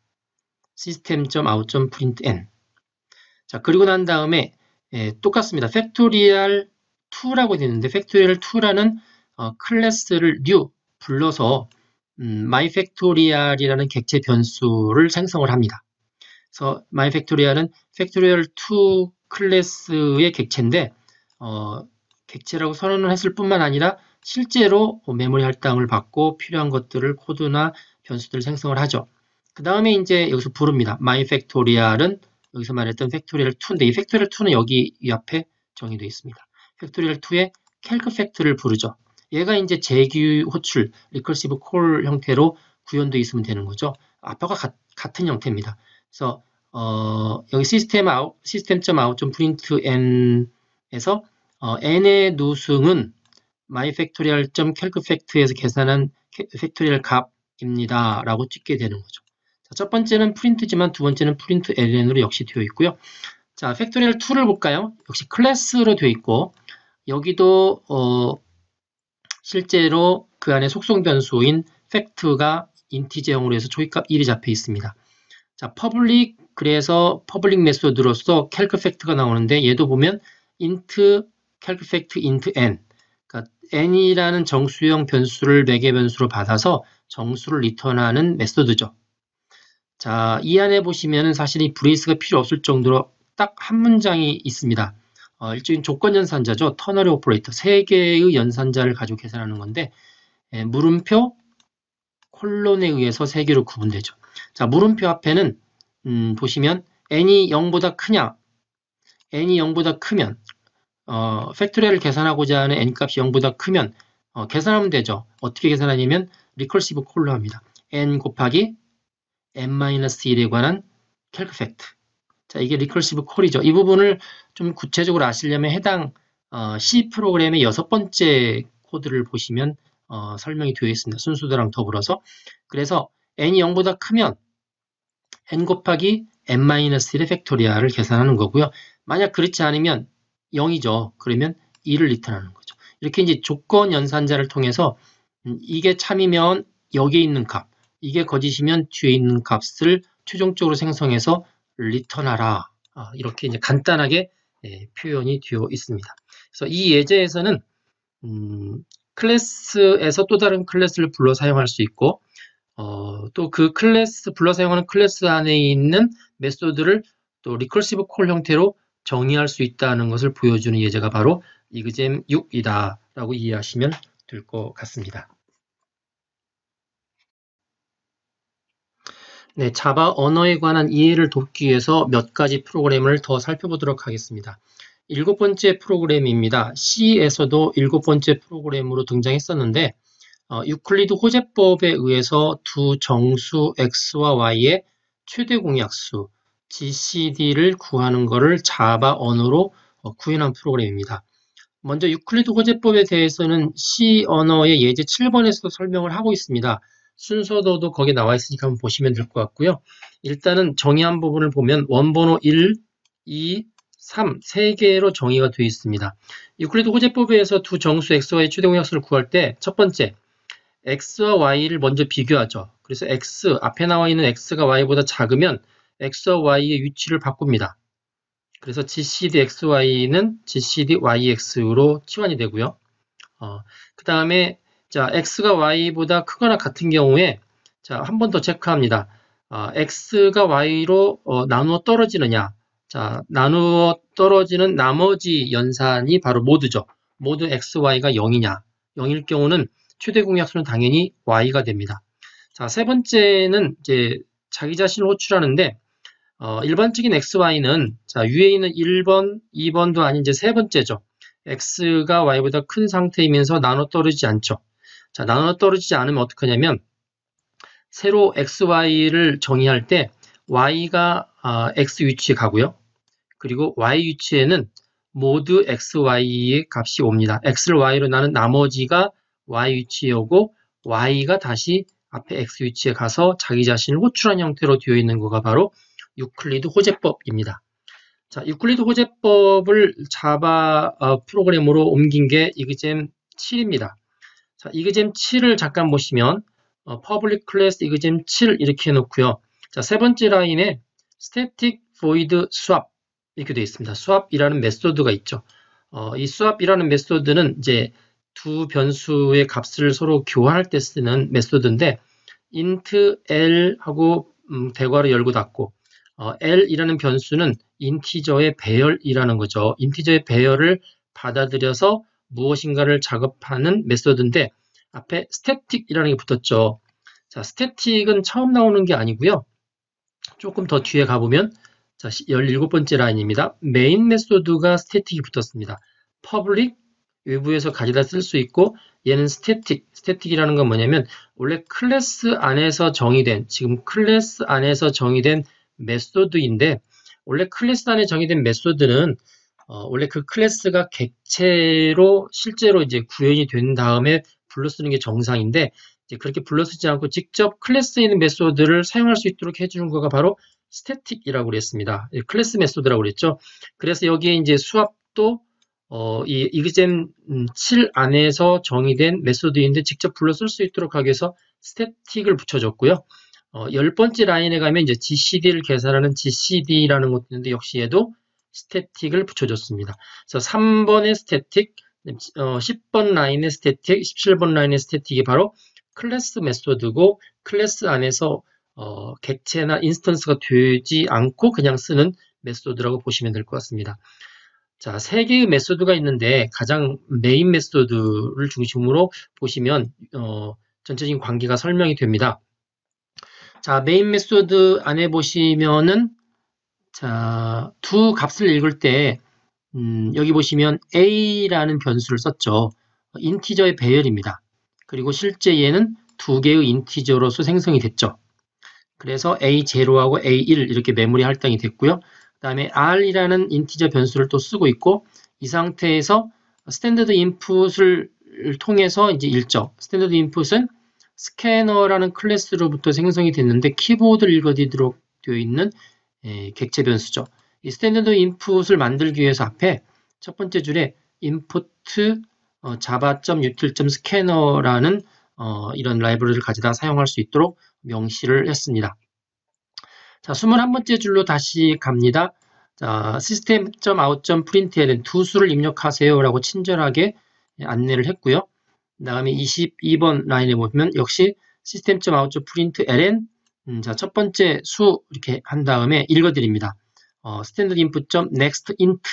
S1: system.out.println. 자, 그리고 난 다음에 예, 똑같습니다. 팩토리얼 이라고 되어 있는데 팩토리얼 이라는 어, 클래스를 new 불러서 음, myFactorial이라는 객체 변수를 생성을 합니다. 그래서 myFactorial은 팩토리얼 이 클래스의 객체인데 어, 객체라고 선언을 했을 뿐만 아니라 실제로 메모리 할당을 받고 필요한 것들을 코드나 변수들을 생성을 하죠. 그 다음에 이제 여기서 부릅니다. myFactorial은 여기서 말했던 팩토리얼 이인데 이 팩토리얼 이는 여기 이 앞에 정의되어 있습니다. 팩토리얼 이의 calcfact를 부르죠. 얘가 이제 재규 호출, 리커시브 콜 형태로 구현되어 있으면 되는 거죠. 앞과 가, 같은 형태입니다. 그래서 어, 여기 시스템 아웃, system.out.println에서 어, n의 노승은 myFactorial.calcfact에서 계산한 팩토리얼 값입니다. 라고 찍게 되는 거죠. 자, 첫 번째는 프린트지만 두 번째는 println으로 역시 되어 있고요. 자, 팩토리얼 이를 볼까요? 역시 클래스로 되어 있고 여기도 어, 실제로 그 안에 속성 변수인 팩트가 인티저형으로 해서 초기값 일이 잡혀 있습니다. 자, public 그래서 public 메소드로서 calcfact가 나오는데 얘도 보면 int calcfact int n 그러니까 n이라는 정수형 변수를 매개 변수로 받아서 정수를 리턴하는 메소드죠. 자, 이 안에 보시면은 사실 이 브레이스가 필요 없을 정도로 딱 한 문장이 있습니다. 어, 일종의 조건 연산자죠. 터너리 오퍼레이터. 세 개의 연산자를 가지고 계산하는 건데, 예, 물음표, 콜론에 의해서 세 개로 구분되죠. 자, 물음표 앞에는, 음, 보시면, n이 영보다 크냐, n이 영보다 크면, 어, 팩토리얼을 계산하고자 하는 n값이 영보다 크면, 어, 계산하면 되죠. 어떻게 계산하냐면, 리커시브 콜로 합니다. n 곱하기 n-일에 관한 calcfact. 자, 이게 리커시브 콜이죠. 이 부분을 좀 구체적으로 아시려면 해당 어, C 프로그램의 여섯 번째 코드를 보시면 어, 설명이 되어 있습니다. 순수도랑 더불어서. 그래서 n이 영보다 크면 n 곱하기 n-일의 팩토리얼을 계산하는 거고요. 만약 그렇지 않으면 영이죠. 그러면 일을 리턴하는 거죠. 이렇게 이제 조건 연산자를 통해서 음, 이게 참이면 여기에 있는 값, 이게 거짓이면 뒤에 있는 값을 최종적으로 생성해서 리턴하라. 아, 이렇게 이제 간단하게 예, 표현이 되어 있습니다. 그래서 이 예제에서는 음, 클래스에서 또 다른 클래스를 불러 사용할 수 있고 어, 또 그 클래스 불러 사용하는 클래스 안에 있는 메소드를 또 리커시브 콜 형태로 정의할 수 있다는 것을 보여주는 예제가 바로 이그잼 육이다 라고 이해하시면 될 것 같습니다. 네, 자바 언어에 관한 이해를 돕기 위해서 몇 가지 프로그램을 더 살펴보도록 하겠습니다. 일곱 번째 프로그램입니다. C에서도 일곱 번째 프로그램으로 등장했었는데 어, 유클리드 호재법에 의해서 두 정수 x와 y의 최대 공약수 지씨디를 구하는 것을 자바 언어로 어, 구현한 프로그램입니다. 먼저 유클리드 호재법에 대해서는 C 언어의 예제 칠 번에서도 설명을 하고 있습니다. 순서도도 거기 나와 있으니까 한번 보시면 될 것 같고요. 일단은 정의한 부분을 보면 원번호 일, 이, 삼, 세 개로 정의가 되어 있습니다. 유클리드 호재법에서 두 정수 x와의 최대 공약수를 구할 때 첫 번째, x와 y를 먼저 비교하죠. 그래서 x, 앞에 나와 있는 x가 y보다 작으면 x와 y의 위치를 바꿉니다. 그래서 지씨디 엑스와이는 지씨디 와이엑스로 치환이 되고요. 어, 그 다음에 자 x가 y보다 크거나 같은 경우에 자 한 번 더 체크합니다. 어, x가 y로 어, 나누어 떨어지느냐? 자 나누어 떨어지는 나머지 연산이 바로 모드죠. 모드 x, y가 영이냐? 영일 경우는 최대 공약수는 당연히 y가 됩니다. 자 세 번째는 이제 자기 자신을 호출하는데 어, 일반적인 엑스 와이는 자 위에 있는 일 번, 이 번도 아닌 이제 세 번째죠. x가 y보다 큰 상태이면서 나눠 떨어지지 않죠. 자 나눠 떨어지지 않으면 어떻게 하냐면 새로 엑스 와이를 정의할 때 y가 아, x 위치에 가고요. 그리고 y 위치에는 모두 엑스 와이의 값이 옵니다. x를 y로 나눈 나머지가 y 위치에 오고 y가 다시 앞에 x 위치에 가서 자기 자신을 호출한 형태로 되어 있는 거가 바로 유클리드 호재법입니다. 자, 유클리드 호재법을 자바 어, 프로그램으로 옮긴 게 이그잼 칠입니다. 자, 이그잼 칠을 잠깐 보시면 어, public class 이그잼 칠 이렇게 해놓고요. 자, 세 번째 라인에 static void swap 이렇게 되어 있습니다. swap이라는 메소드가 있죠. 어, 이 swap이라는 메소드는 이제 두 변수의 값을 서로 교환할 때 쓰는 메소드인데 int l하고 음, 대괄호 열고 닫고 어, l이라는 변수는 인티저의 배열이라는 거죠. 인티저의 배열을 받아들여서 무엇인가를 작업하는 메소드인데 앞에 static이라는 게 붙었죠. 자, static은 처음 나오는 게 아니고요. 조금 더 뒤에 가보면 자, 열일곱 번째 라인입니다. 메인 메소드가 static이 붙었습니다. public 외부에서 가져다 쓸 수 있고 얘는 static, static이라는 건 뭐냐면 원래 클래스 안에서 정의된 지금 클래스 안에서 정의된 메소드인데 원래 클래스 안에 정의된 메소드는 어, 원래 그 클래스가 객체로 실제로 이제 구현이 된 다음에 불러 쓰는 게 정상인데 이제 그렇게 불러 쓰지 않고 직접 클래스에 있는 메소드를 사용할 수 있도록 해주는 거가 바로 static이라고 그랬습니다. 클래스 메소드라고 그랬죠. 그래서 여기에 이제 수압도 어, 이 이그잼 칠 안에서 정의된 메소드인데 직접 불러 쓸 수 있도록 하기 위해서 static을 붙여줬고요. 어, 열 번째 라인에 가면 이제 지씨디를 계산하는 지씨디라는 것도 있는데 역시 얘도 static을 붙여줬습니다. 그래서 삼 번의 static, 어, 십 번 라인의 static, 십칠 번 라인의 static이 바로 클래스 메소드고 클래스 안에서 어, 객체나 인스턴스가 되지 않고 그냥 쓰는 메소드라고 보시면 될 것 같습니다. 자, 세 개의 메소드가 있는데 가장 메인 메소드를 중심으로 보시면 어, 전체적인 관계가 설명이 됩니다. 자, 메인 메소드 안에 보시면은 자, 두 값을 읽을 때 음, 여기 보시면 a라는 변수를 썼죠. 인티저의 배열입니다. 그리고 실제 얘는 두 개의 인티저로서 생성이 됐죠. 그래서 에이 제로하고 에이 일 이렇게 메모리 할당이 됐고요. 그 다음에 r이라는 인티저 변수를 또 쓰고 있고 이 상태에서 스탠더드 인풋을 통해서 이제 읽죠. 스탠더드 인풋은 스캐너라는 클래스로부터 생성이 됐는데 키보드를 읽어드리도록 되어 있는 예, 객체 변수죠. 이 스탠더드 인풋을 만들기 위해서 앞에 첫 번째 줄에 input 어, java.util.scanner라는 어, 이런 라이브러리를 가져다 사용할 수 있도록 명시를 했습니다. 자, 이십일 번째 줄로 다시 갑니다. 자, system.out.println 두 수를 입력하세요 라고 친절하게 안내를 했고요. 그 다음에 이십이 번 라인에 보면 역시 system.out.println 음, 자, 첫 번째 수 이렇게 한 다음에 읽어드립니다. 어, standardinput.nextInt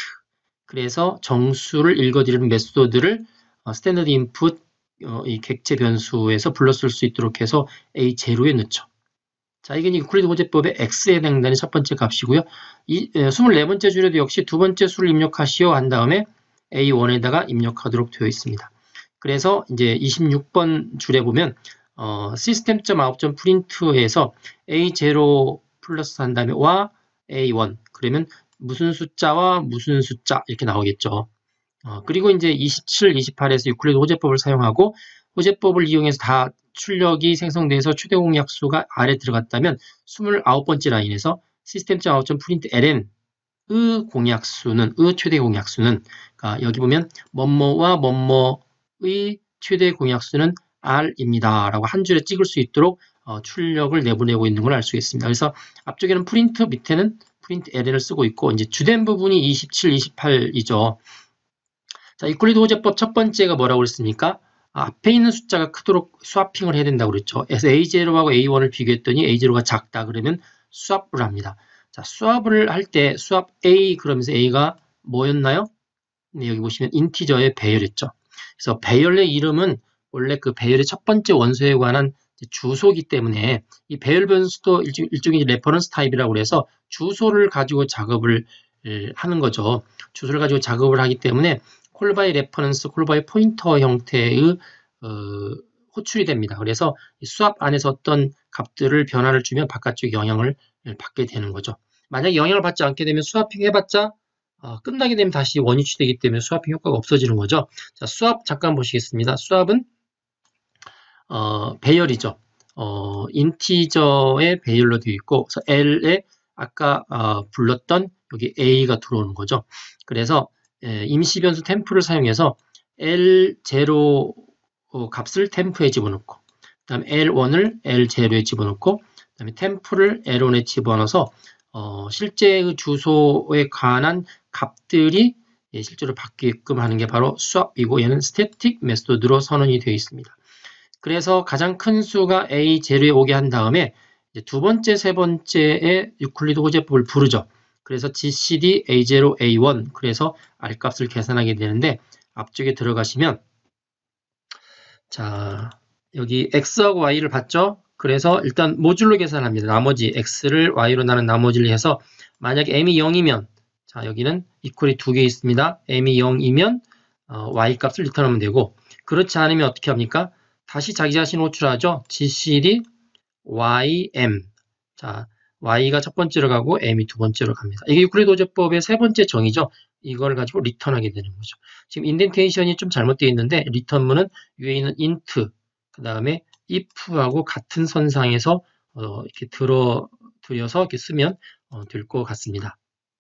S1: 그래서 정수를 읽어드리는 메소드를 어, standardinput 어, 이 객체 변수에서 불러쓸 수 있도록 해서 에이 제로에 넣죠. 자, 이게 유클리드 호재법의 x에 해당되는 첫 번째 값이고요. 이 에, 이십사 번째 줄에도 역시 두 번째 수를 입력하시오 한 다음에 에이 원에다가 입력하도록 되어 있습니다. 그래서 이제 이십육 번 줄에 보면 어, system.out.print에서 에이 제로 플러스 한 다음에 와 에이 원 그러면 무슨 숫자와 무슨 숫자 이렇게 나오겠죠. 어, 그리고 이제 이십칠, 이십팔에서 유클리드 호재법을 사용하고 호재법을 이용해서 다 출력이 생성돼서 최대 공약수가 아래 들어갔다면 이십구 번째 라인에서 system.out.println 의 공약수는 의 최대 공약수는 그러니까 여기 보면 뭐뭐와 뭐뭐의 최대 공약수는 r입니다 라고 한 줄에 찍을 수 있도록 어, 출력을 내보내고 있는 걸 알 수 있습니다. 그래서 앞쪽에는 print 밑에는 println을 쓰고 있고 이제 주된 부분이 이십칠, 이십팔이죠. 자, 유클리드 호재법 첫 번째가 뭐라고 그랬습니까? 아, 앞에 있는 숫자가 크도록 스와핑을 해야 된다고 그랬죠. 그래서 에이 제로하고 에이 원을 비교했더니 에이 제로가 작다 그러면 스왑을 합니다. 자, 스왑을 할 때 스왑 A 그러면서 A가 뭐였나요? 네, 여기 보시면 인티저의 배열이었죠. 그래서 배열의 이름은 원래 그 배열의 첫 번째 원소에 관한 주소이기 때문에 이 배열 변수도 일종, 일종의 레퍼런스 타입이라고 해서 주소를 가지고 작업을 하는 거죠. 주소를 가지고 작업을 하기 때문에 콜 바이 레퍼런스, 콜 바이 포인터 형태의 어, 호출이 됩니다. 그래서 수압 안에서 어떤 값들을 변화를 주면 바깥쪽 영향을 받게 되는 거죠. 만약에 영향을 받지 않게 되면 스와핑 해봤자 어, 끝나게 되면 다시 원위치 되기 때문에 스와핑 효과가 없어지는 거죠. 자, 수압 잠깐 보시겠습니다. 수압은 어, 배열이죠. 어, 인티저의 배열로 되어 있고 그래서 L에 아까 어, 불렀던 여기 A가 들어오는 거죠. 그래서 예, 임시 변수 템프를 사용해서 엘 제로 어, 값을 템프에 집어넣고, 그 다음에 엘 원을 엘 제로에 집어넣고, 그 다음에 템프를 엘 원에 집어넣어서 어, 실제의 주소에 관한 값들이 예, 실제로 바뀌게끔 하는 게 바로 swap이고, 얘는 static 메소드로 선언이 되어 있습니다. 그래서 가장 큰 수가 에이 제로에 오게 한 다음에 이제 두 번째, 세 번째의 유클리드 호재법을 부르죠. 그래서 지씨디 에이 제로 에이 원, 그래서 R값을 계산하게 되는데, 앞쪽에 들어가시면 자, 여기 X하고 Y를 봤죠? 그래서 일단 모듈로 계산합니다. 나머지 X를 Y로 나눈 나머지를 해서 만약에 M이 영이면, 자, 여기는 이퀄이 두 개 있습니다. M이 영이면 어, Y값을 리턴하면 되고, 그렇지 않으면 어떻게 합니까? 다시 자기 자신 호출하죠. 지씨디 ym. 자, y가 첫 번째로 가고 m이 두 번째로 갑니다. 이게 유클리드 호재법의 세 번째 정의죠. 이걸 가지고 리턴하게 되는 거죠. 지금 인덴테이션이 좀 잘못되어 있는데, 리턴문은 위에 있는 int, 그 다음에 if하고 같은 선상에서 어, 이렇게 들어 들여서 이렇게 쓰면 어, 될 것 같습니다.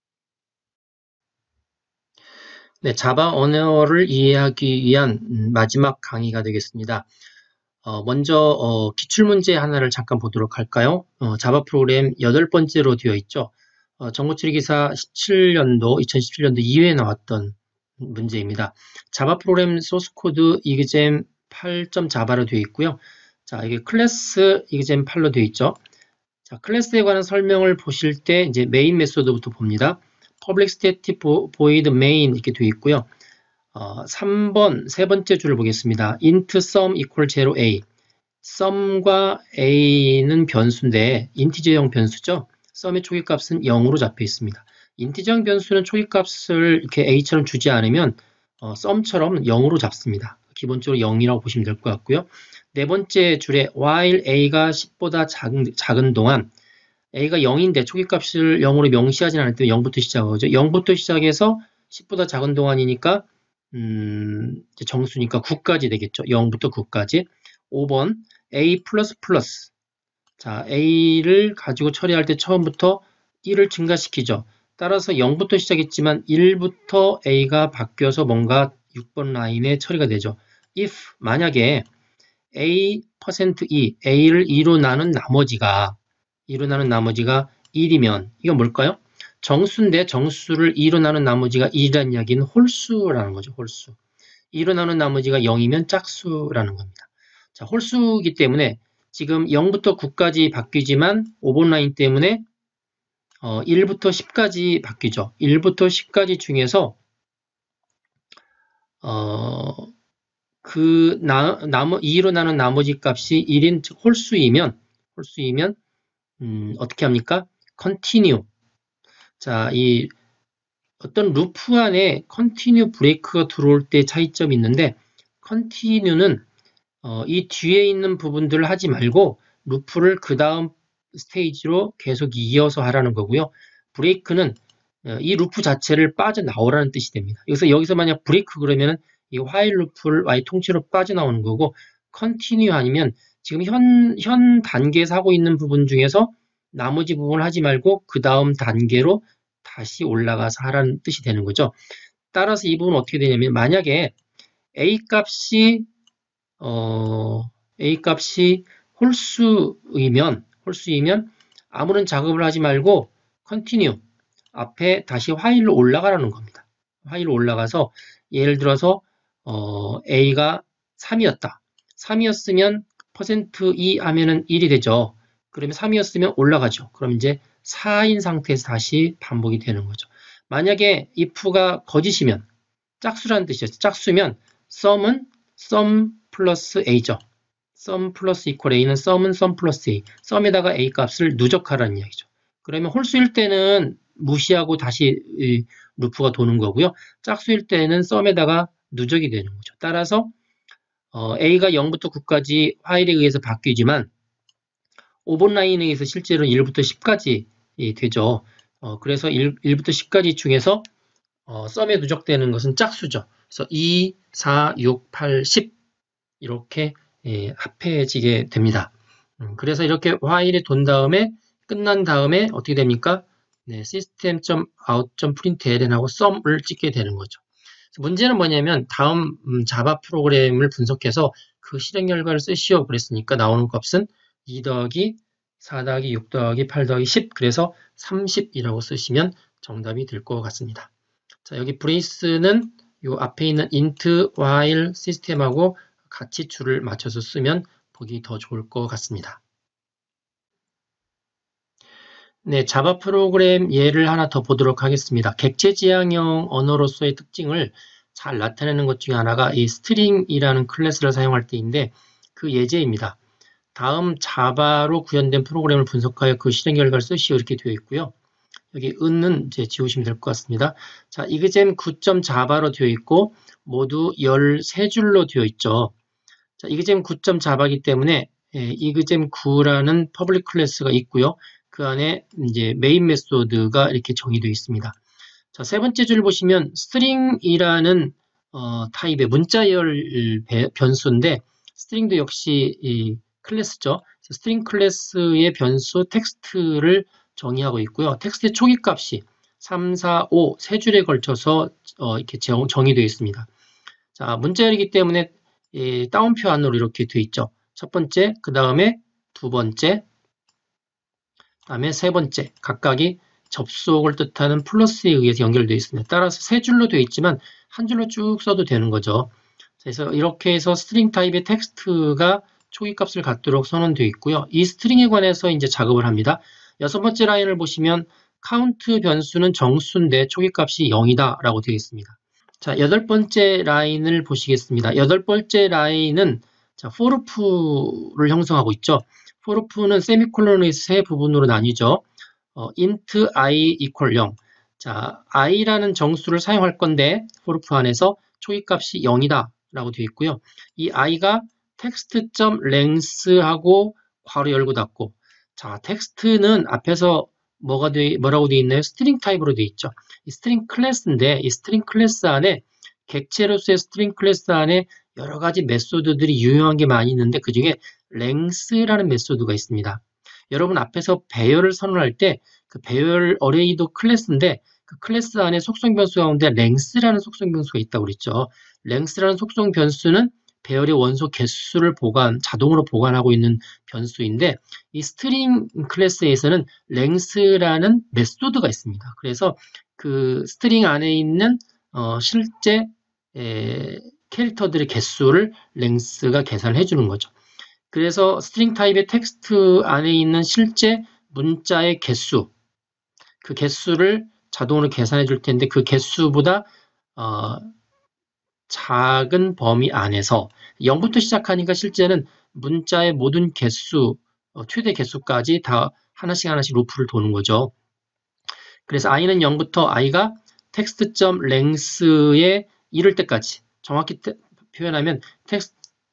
S1: 네, 자바 언어를 이해하기 위한 마지막 강의가 되겠습니다. 어, 먼저 어, 기출문제 하나를 잠깐 보도록 할까요? 어, 자바 프로그램 여덟 번째로 되어 있죠. 어, 정보처리기사 십칠 년도, 이천십칠 년도 이 회에 나왔던 문제입니다. 자바 프로그램 소스코드 이그잼 팔 점 자바로 되어 있고요. 자, 이게 클래스 이그잼 팔로 되어 있죠. 자, 클래스에 관한 설명을 보실 때 이제 메인 메소드부터 봅니다. public static void main 이렇게 되어 있고요. 어, 삼 번, 세 번째 줄을 보겠습니다. int sum equal zero a. sum과 a는 변수인데, 인티저형 변수죠. sum의 초기값은 영으로 잡혀 있습니다. 인티저형 변수는 초기값을 이렇게 a처럼 주지 않으면, 어, sum처럼 영으로 잡습니다. 기본적으로 영이라고 보시면 될 것 같고요. 네 번째 줄에 while a가 십보다 작은, 작은 동안, a가 영인데 초기값을 영으로 명시하지 않을 때 영부터 시작하죠. 영부터 시작해서 십보다 작은 동안이니까 음, 정수니까 구까지 되겠죠. 영부터 구까지. 오 번 a 플러스 플러스. 자, a를 가지고 처리할 때 처음부터 일을 증가시키죠. 따라서 영부터 시작했지만 일부터 a가 바뀌어서 뭔가 육 번 라인에 처리가 되죠. if 만약에 a 퍼센트 이, a를 이로 나눈 나머지가 이로 나눈 나머지가 일이면 이건 뭘까요? 정수인데 정수를 이로 나눈 나머지가 일이라는 이야기는 홀수라는 거죠. 홀수. 이로 나눈 나머지가 영이면 짝수라는 겁니다. 자, 홀수이기 때문에 지금 영부터 구까지 바뀌지만 오 번 라인 때문에 어, 일부터 십까지 바뀌죠. 일부터 십까지 중에서 어, 그 나, 나머, 이로 나눈 나머지 값이 일인 즉 홀수이면 홀수이면 음, 어떻게 합니까? continue. 자, 이 어떤 루프 안에 continue 브레이크가 들어올 때 차이점이 있는데, continue는 어, 이 뒤에 있는 부분들을 하지 말고 루프를 그 다음 스테이지로 계속 이어서 하라는 거고요. 브레이크는 어, 이 루프 자체를 빠져나오라는 뜻이 됩니다. 여기서 여기서 만약 브레이크 그러면은 이 while 루프를 y 통째로 빠져나오는 거고, continue 아니면 지금 현, 현 단계에서 하고 있는 부분 중에서 나머지 부분을 하지 말고 그 다음 단계로 다시 올라가서 하라는 뜻이 되는 거죠. 따라서 이 부분은 어떻게 되냐면, 만약에 a 값이 어, a 값이 홀수이면 홀수이면 아무런 작업을 하지 말고 continue 앞에 다시 while로 올라가라는 겁니다. while로 올라가서 예를 들어서 어, a가 삼이었다. 삼이었으면 퍼센트 이 하면은 일이 되죠. 그러면 삼이었으면 올라가죠. 그럼 이제 사인 상태에서 다시 반복이 되는 거죠. 만약에 if가 거짓이면, 짝수라는 뜻이었죠. 짝수면 sum은 sum 플러스 a죠. sum 플러스 equal a는 sum은 sum 플러스 a. sum에다가 a 값을 누적하라는 이야기죠. 그러면 홀수일 때는 무시하고 다시 루프가 도는 거고요. 짝수일 때는 sum에다가 누적이 되는 거죠. 따라서 어, a가 영부터 구까지 while에 의해서 바뀌지만 오 번 라인에 의해서 실제로는 일부터 십까지 되죠. 어, 그래서 일, 일부터 십까지 중에서 어, 썸에 누적되는 것은 짝수죠. 그래서 이, 사, 육, 팔, 십 이렇게 예, 합해지게 됩니다. 음, 그래서 이렇게 while이 돈 다음에 끝난 다음에 어떻게 됩니까? 네, system.out.println하고 sum을 찍게 되는 거죠. 문제는 뭐냐면 다음 음, 자바 프로그램을 분석해서 그 실행 결과를 쓰시오 그랬으니까 나오는 값은 이 더하기 사 더하기 육 더하기 팔 더하기 십, 그래서 삼십이라고 쓰시면 정답이 될 것 같습니다. 자, 여기 브레이스는 요 앞에 있는 int, while 시스템하고 같이 줄을 맞춰서 쓰면 보기 더 좋을 것 같습니다. 네, 자바 프로그램 예를 하나 더 보도록 하겠습니다. 객체지향형 언어로서의 특징을 잘 나타내는 것 중에 하나가 이 스트링이라는 클래스를 사용할 때인데 그 예제입니다. 다음 자바로 구현된 프로그램을 분석하여 그 실행 결과를 쓰시오 이렇게 되어 있고요. 여기 은은 이제 지우시면 될 것 같습니다. 자, 이그잼 구 점 자바로 되어 있고 모두 열세 줄로 되어 있죠. 자, 이그잼 구 점 자바이기 때문에 예, 이그잼 구라는 퍼블릭 클래스가 있고요. 그 안에 이제 메인 메소드가 이렇게 정의되어 있습니다. 자, 세 번째 줄 보시면 스트링이라는 어, 타입의 문자열 변수인데 스트링도 역시 이 클래스죠. 스트링 클래스의 변수 텍스트를 정의하고 있고요. 텍스트의 초기 값이 삼, 사, 오 세 줄에 걸쳐서 어, 이렇게 정, 정의되어 있습니다. 자, 문자열이기 때문에 이 따옴표 안으로 이렇게 되어 있죠. 첫 번째, 그 다음에 두 번째, 그 다음에 세 번째, 각각이 접속을 뜻하는 플러스에 의해서 연결되어 있습니다. 따라서 세 줄로 되어 있지만 한 줄로 쭉 써도 되는 거죠. 그래서 이렇게 해서 스트링 타입의 텍스트가 초기 값을 갖도록 선언되어 있고요. 이 스트링에 관해서 이제 작업을 합니다. 여섯 번째 라인을 보시면 카운트 변수는 정수인데 초기 값이 영이다 라고 되어 있습니다. 자, 여덟 번째 라인을 보시겠습니다. 여덟 번째 라인은 자, forLoop를 형성하고 있죠. forLoop는 세미콜론의 세 부분으로 나뉘죠. 어, int i equal 영. 자, i라는 정수를 사용할 건데 forLoop 안에서 초기 값이 영이다 라고 되어 있고요. 이 i가 text.length하고 괄호 열고 닫고. 자, 텍스트는 앞에서 뭐가 돼, 뭐라고 되어 있나요? 스트링 타입으로 되어 있죠. 이 스트링 클래스인데 이 스트링 클래스 안에 객체로서의 스트링 클래스 안에 여러 가지 메소드들이 유용한 게 많이 있는데 그 중에 length라는 메소드가 있습니다. 여러분 앞에서 배열을 선언할 때 그 배열 어레이도 클래스인데 그 클래스 안에 속성 변수 가운데 length라는 속성 변수가 있다고 그랬죠. length라는 속성 변수는 배열의 원소 개수를 보관, 자동으로 보관하고 있는 변수인데 이 스트링 클래스에서는 length라는 메소드가 있습니다. 그래서 그 스트링 안에 있는 어, 실제 에, 캐릭터들의 개수를 length가 계산해 주는 거죠. 그래서 스트링 타입의 텍스트 안에 있는 실제 문자의 개수, 그 개수를 자동으로 계산해 줄 텐데 그 개수보다 어, 작은 범위 안에서 영부터 시작하니까 실제는 문자의 모든 개수, 어, 최대 개수까지 다 하나씩 하나씩 루프를 도는 거죠. 그래서 i는 영부터 i가 text.length에 이를 때까지 정확히 테, 표현하면 text,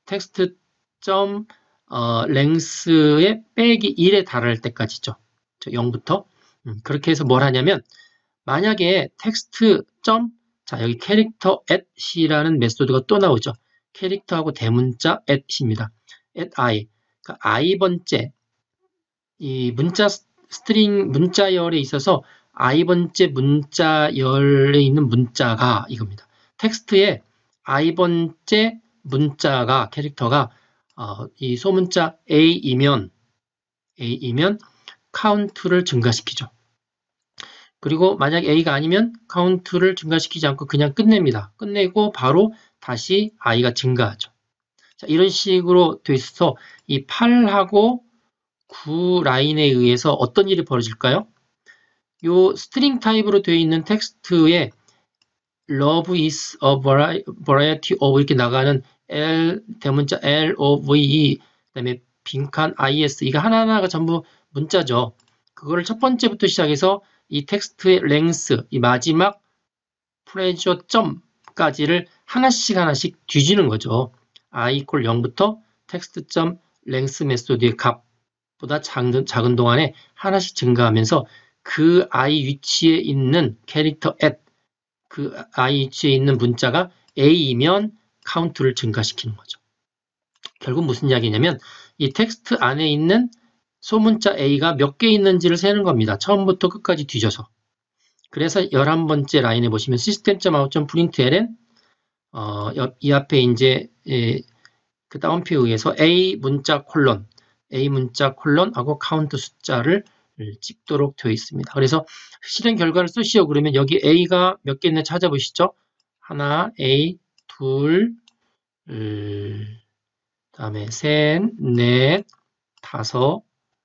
S1: text.length에 빼기 일에 달할 때까지죠. 영부터. 음, 그렇게 해서 뭘 하냐면 만약에 text. 자, 여기 캐릭터 at이라는 메소드가 또 나오죠. 캐릭터하고 대문자 at입니다. at i. 그러니까 i번째, 이 문자 스트링 문자열에 있어서 i번째 문자열에 있는 문자가 이겁니다. 텍스트에 i번째 문자가, 캐릭터가 어, 이 소문자 a이면, a이면 카운트를 증가시키죠. 그리고 만약 a가 아니면 카운트를 증가시키지 않고 그냥 끝냅니다. 끝내고 바로 다시 i가 증가하죠. 자, 이런 식으로 돼 있어서 이 팔하고 구 라인에 의해서 어떤 일이 벌어질까요? 요 스트링 타입으로 되어 있는 텍스트에 love is a variety of 이렇게 나가는 L, 대문자 L, O, V, E, 그 다음에 빈칸 is, 이거 하나하나가 전부 문자죠. 그거를 첫 번째부터 시작해서 이 텍스트의 length, 이 마지막 프레저 점까지를 하나씩 하나씩 뒤지는 거죠. i equal 영부터 text.length 메소드의 값보다 작은, 작은 동안에 하나씩 증가하면서 그 i 위치에 있는 캐릭터 at, 그 i 위치에 있는 문자가 a이면 카운트를 증가시키는 거죠. 결국 무슨 이야기냐면 이 텍스트 안에 있는 소문자 a가 몇 개 있는지를 세는 겁니다. 처음부터 끝까지 뒤져서. 그래서 열한 번째 라인에 보시면 system.out.println 어, 이 앞에 이제 예, 그 따옴표에 의해서 A 문자 콜론, A 문자 콜론하고 카운트 숫자를 찍도록 되어 있습니다. 그래서 실행 결과를 쓰시오. 그러면 여기 A가 몇 개 있나 찾아보시죠. 하나, A, 둘, 음, 다음에 셋, 넷, 다섯,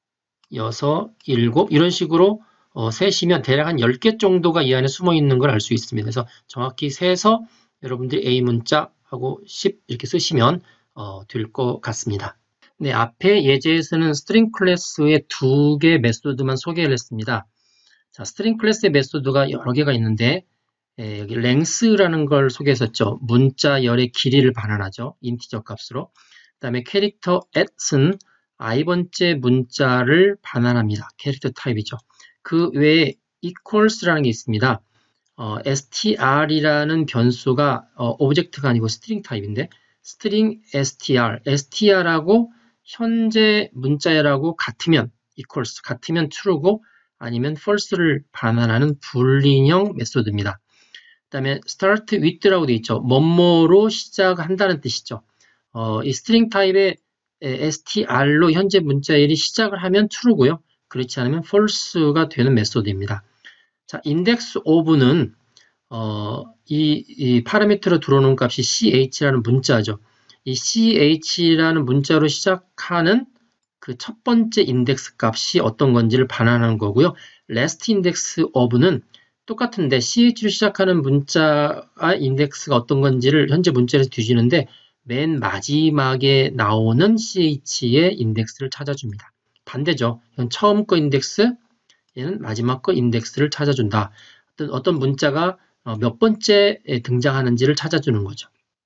S1: 여섯, 일곱 이런 식으로 어, 세시면 대략 한 열 개 정도가 이 안에 숨어 있는 걸 알 수 있습니다. 그래서 정확히 세서 여러분들이 A 문자하고 십 이렇게 쓰시면 어, 될 것 같습니다. 네, 앞에 예제에서는 스트링 클래스의 두 개 메소드만 소개를 했습니다. 자, 스트링 클래스의 메소드가 여러 개가 있는데 예, 여기 length라는 걸 소개했었죠. 문자 열의 길이를 반환하죠. 인티저 값으로. 그 다음에 캐릭터 at은 i번째 문자를 반환합니다. 캐릭터 타입이죠. 그 외에 equals라는 게 있습니다. 어, str이라는 변수가 어, 오브젝트가 아니고 스트링 타입인데 string str, str하고 현재 문자열하고 같으면 equals, 같으면 true고 아니면 false를 반환하는 불인형 메소드입니다. 그 다음에 start with라고 되어 있죠. 뭐뭐로 시작한다는 뜻이죠. 어, 이 string 타입의 str로 현재 문자열이 시작을 하면 true고요. 그렇지 않으면 false가 되는 메소드입니다. 자, index of는 어, 이, 이 파라미터로 들어오는 값이 ch라는 문자죠. 이 ch라는 문자로 시작하는 그 첫 번째 인덱스 값이 어떤 건지를 반환하는 거고요. last index of는 똑같은데 ch로 시작하는 문자와 인덱스가 어떤 건지를 현재 문자에서 뒤지는데 맨 마지막에 나오는 ch의 인덱스를 찾아줍니다. 반대죠. 이건 처음 거 인덱스, 얘는 마지막 거 인덱스를 찾아준다. 어떤, 어떤 문자가 몇 번째 등장하는지를 찾아주는 거죠.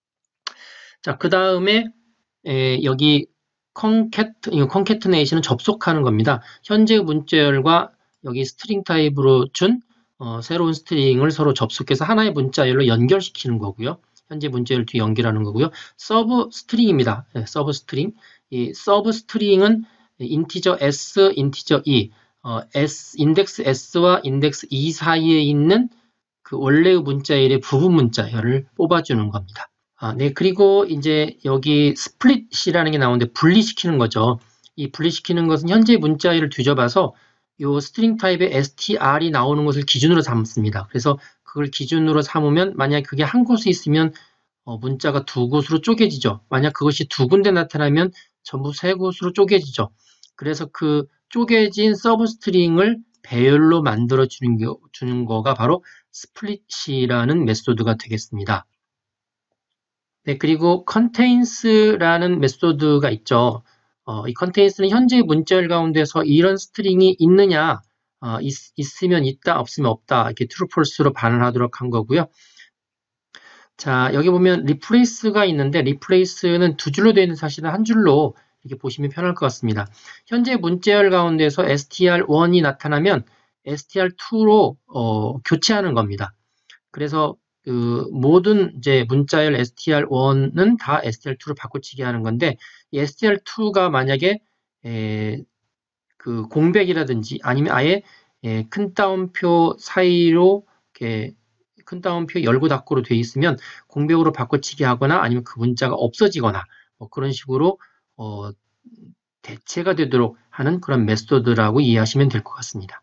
S1: 자, 그 다음에 여기 concat, 이거 concatenation은 접속하는 겁니다. 현재의 문자열과 여기 스트링 타입으로 준 어, 새로운 스트링을 서로 접속해서 하나의 문자열로 연결시키는 거고요. 현재 문자열 뒤에 연결하는 거고요. 서브 스트링입니다. 네, 서브 스트링. 이 서브 스트링은 인티저 s, 인티저 e, 어, s, 인덱스 s와 인덱스 e 사이에 있는 그 원래의 문자열의 부분 문자열을 뽑아주는 겁니다. 아, 네, 그리고 이제 여기 스플릿이라는 게 나오는데 분리시키는 거죠. 이 분리시키는 것은 현재 문자열을 뒤져봐서 이 스트링 타입의 str이 나오는 것을 기준으로 삼습니다. 그래서 그걸 기준으로 삼으면 만약 그게 한 곳에 있으면 어, 문자가 두 곳으로 쪼개지죠. 만약 그것이 두 군데 나타나면 전부 세 곳으로 쪼개지죠. 그래서 그 쪼개진 서브 스트링을 배열로 만들어 주는, 게, 주는 거가 바로 스플릿이라는 메소드가 되겠습니다. 네, 그리고 contains라는 메소드가 있죠. 어, 이 contains는 현재 문자열 가운데서 이런 스트링이 있느냐, 어, 있, 있으면 있다, 없으면 없다, 이렇게 true, false로 반환하도록 한 거고요. 자, 여기 보면 replace가 있는데 replace는 두 줄로 되어 있는 사실은 한 줄로 이렇게 보시면 편할 것 같습니다. 현재 문자열 가운데서 에스티알원이 나타나면 에스티알투로 어, 교체하는 겁니다. 그래서 그 모든 이제 문자열 에스티알원은 다 에스티알투로 바꿔치기 하는 건데 이 에스티알투가 만약에 에, 그 공백이라든지 아니면 아예 에, 큰 따옴표 사이로 이렇게 큰 따옴표 열고 닫고로 되어 있으면 공백으로 바꿔치기 하거나 아니면 그 문자가 없어지거나 뭐 그런 식으로 어, 대체가 되도록 하는 그런 메소드라고 이해하시면 될 것 같습니다.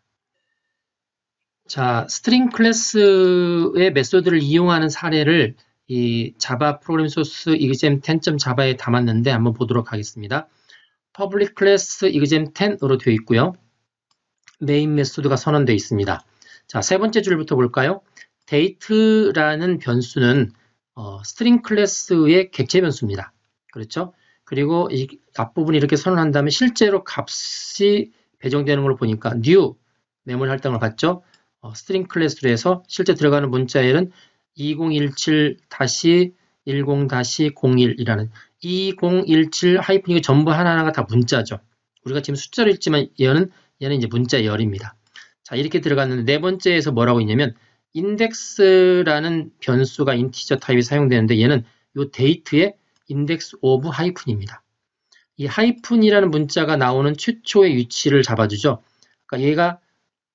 S1: 자, 스트링 클래스의 메소드를 이용하는 사례를 이 자바 프로그램 소스 exam ten.java에 담았는데 한번 보도록 하겠습니다. public class exam ten으로 되어 있고요. 메인 메소드가 선언되어 있습니다. 자, 세 번째 줄부터 볼까요? date라는 변수는 어, 스트링 클래스의 객체 변수입니다. 그렇죠? 그리고 이 앞부분 이렇게 선언한 다음에 실제로 값이 배정되는 걸 보니까 new 메모리 할당을 받죠. 어, 스트링 클래스로 해서 실제 들어가는 문자열은 이공일칠 일 공 공일이라는 이공일칠 하이픈 이거 전부 하나하나가 다 문자죠. 우리가 지금 숫자로 읽지만 얘는 얘는 이제 문자열입니다. 자, 이렇게 들어갔는데 네 번째에서 뭐라고 있냐면 index라는 변수가 인티저 타입이 사용되는데 얘는 요 date의 index of 하이픈입니다. 이 하이픈이라는 문자가 나오는 최초의 위치를 잡아주죠. 그러니까 얘가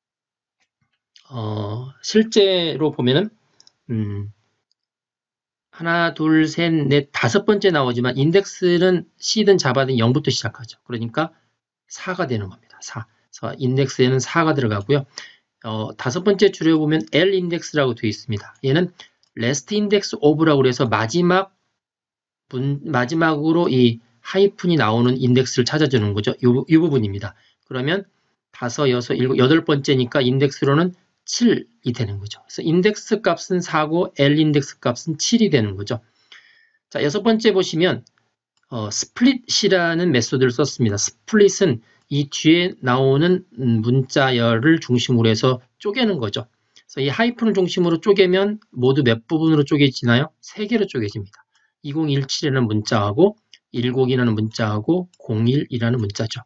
S1: 어, 실제로 보면은 음, 하나, 둘, 셋, 넷, 다섯 번째 나오지만 인덱스는 C든 자바든 영부터 시작하죠. 그러니까 사가 되는 겁니다. 사. 그래서 인덱스에는 사가 들어가고요. 어, 다섯 번째 줄에 보면 L 인덱스라고 되어 있습니다. 얘는 last index of라고 해서 마지막 문, 마지막으로 이 하이픈이 나오는 인덱스를 찾아주는 거죠. 이, 이 부분입니다. 그러면 다섯, 여섯, 일곱, 여덟 번째니까 인덱스로는 칠이 되는 거죠. 그래서 인덱스 값은 사고 L 인덱스 값은 칠이 되는 거죠. 자, 여섯 번째 보시면 어, 스플릿이라는 메소드를 썼습니다. 스플릿은 이 뒤에 나오는 문자열을 중심으로 해서 쪼개는 거죠. 그래서 이 하이픈을 중심으로 쪼개면 모두 몇 부분으로 쪼개지나요? 세 개로 쪼개집니다. 이공일칠이라는 문자하고 일공이라는 문자하고 공일이라는 문자죠.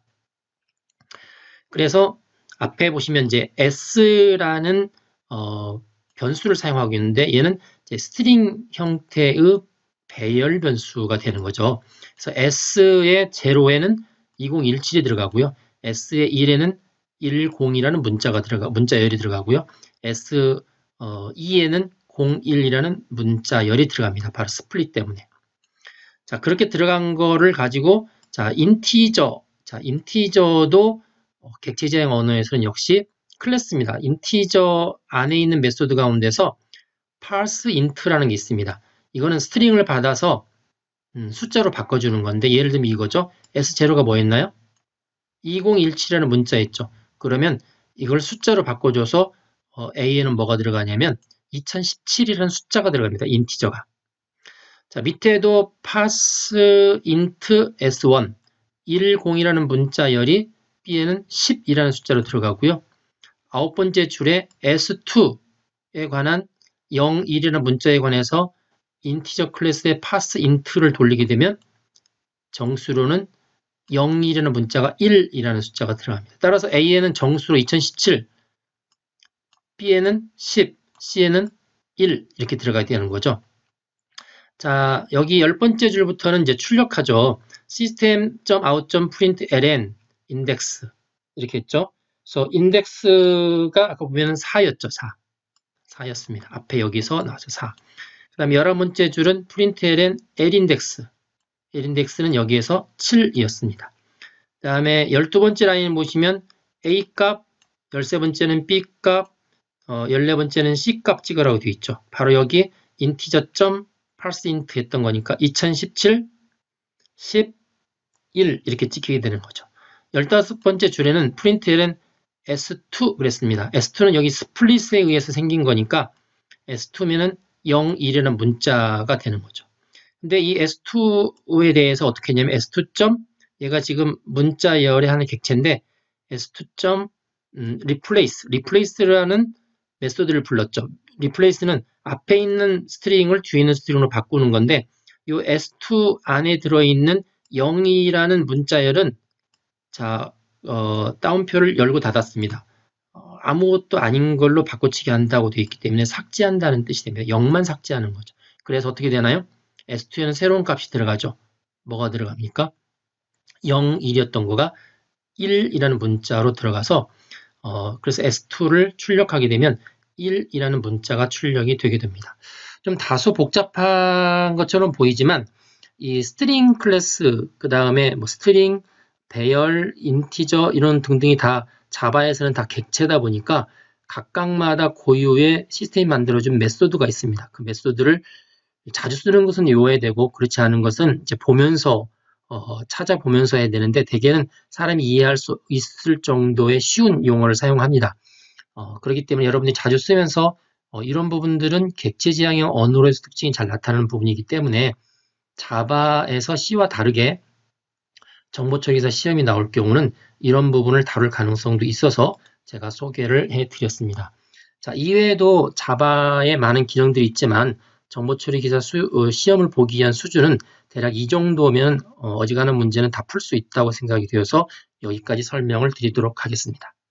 S1: 그래서 앞에 보시면 이제 S라는 어, 변수를 사용하고 있는데 얘는 이제 스트링 형태의 배열 변수가 되는 거죠. 그래서 S의 제로에는 이공일칠이 들어가고요. S의 일에는 일공이라는 문자가 들어가 문자열이 들어가고요. S 어, 이에는 공일이라는 문자열이 들어갑니다. 바로 스플릿 때문에. 자, 그렇게 들어간 거를 가지고 자, 인티저. 자, 인티저도 객체 지향 언어에서는 역시 클래스입니다. 인티저 안에 있는 메소드 가운데서 parse int라는 게 있습니다. 이거는 스트링을 받아서 음, 숫자로 바꿔주는 건데 예를 들면 이거죠. 에스 제로가 뭐였나요? 이공일칠이라는 문자였죠. 그러면 이걸 숫자로 바꿔줘서 어, A에는 뭐가 들어가냐면 이천십칠이라는 숫자가 들어갑니다. 인티저가. 자, 밑에도 parse int 에스 원 일공이라는 문자열이 B에는 십이라는 숫자로 들어가고요. 아홉 번째 줄에 에스 투에 관한 영, 일이라는 문자에 관해서 인티저 클래스의 parse int를 돌리게 되면 정수로는 영, 일이라는 문자가 일이라는 숫자가 들어갑니다. 따라서 A에는 정수로 이천십칠, B에는 십, C에는 일 이렇게 들어가야 되는 거죠. 자, 여기 열 번째 줄부터는 이제 출력하죠. system.out.println index 이렇게 했죠. 그래서 index가 아까 보면은 사였죠. 사. 사였습니다. 앞에 여기서 나와서 사. 그 다음에 열한 번째 줄은 println lindex. linDex는 여기에서 칠이었습니다. 그 다음에 열두 번째 라인 보시면 A 값, 열세 번째는 B 값, 어, 열네 번째는 C 값 찍으라고 되어 있죠. 바로 여기 integer.parseInt 했던 거니까 이천십칠, 십, 일 이렇게 찍히게 되는 거죠. 열다섯 번째 줄에는 println 에스 투 그랬습니다. 에스 투는 여기 스플릿에 의해서 생긴 거니까 에스 투면은 영, 일이라는 문자가 되는 거죠. 근데 이 에스 투에 대해서 어떻게 했냐면 에스 투. 얘가 지금 문자열의 하나의 객체인데 에스 투. 음, replace, replace라는 메소드를 불렀죠. replace는 앞에 있는 스트링을 뒤에 있는 스트링으로 바꾸는 건데 이 에스 투 안에 들어있는 영이라는 문자열은 자 어, 따옴표를 열고 닫았습니다. 어, 아무것도 아닌 걸로 바꿔치기 한다고 되어 있기 때문에 삭제한다는 뜻이 됩니다. 영만 삭제하는 거죠. 그래서 어떻게 되나요? 에스 투에는 새로운 값이 들어가죠. 뭐가 들어갑니까? 영, 일이었던 거가 일이라는 문자로 들어가서 어, 그래서 에스 투를 출력하게 되면 일이라는 문자가 출력이 되게 됩니다. 좀 다소 복잡한 것처럼 보이지만 이 스트링 클래스, 그 다음에 뭐 스트링, 배열, 인티저 이런 등등이 다 자바에서는 다 객체다 보니까 각각마다 고유의 시스템이 만들어준 메소드가 있습니다. 그 메소드를 자주 쓰는 것은 외워야 되고 그렇지 않은 것은 이제 보면서 어, 찾아보면서 해야 되는데 대개는 사람이 이해할 수 있을 정도의 쉬운 용어를 사용합니다. 어, 그렇기 때문에 여러분들이 자주 쓰면서 어, 이런 부분들은 객체 지향형 언어로의 특징이 잘 나타나는 부분이기 때문에 자바에서 C와 다르게 정보 처리에서 시험이 나올 경우는 이런 부분을 다룰 가능성도 있어서 제가 소개를 해드렸습니다. 자, 이외에도 자바에 많은 기능들이 있지만 정보 처리 기사 수, 어, 시험을 보기 위한 수준은 대략 이 정도면 어, 어지간한 문제는 다 풀 수 있다고 생각이 되어서 여기까지 설명을 드리도록 하겠습니다.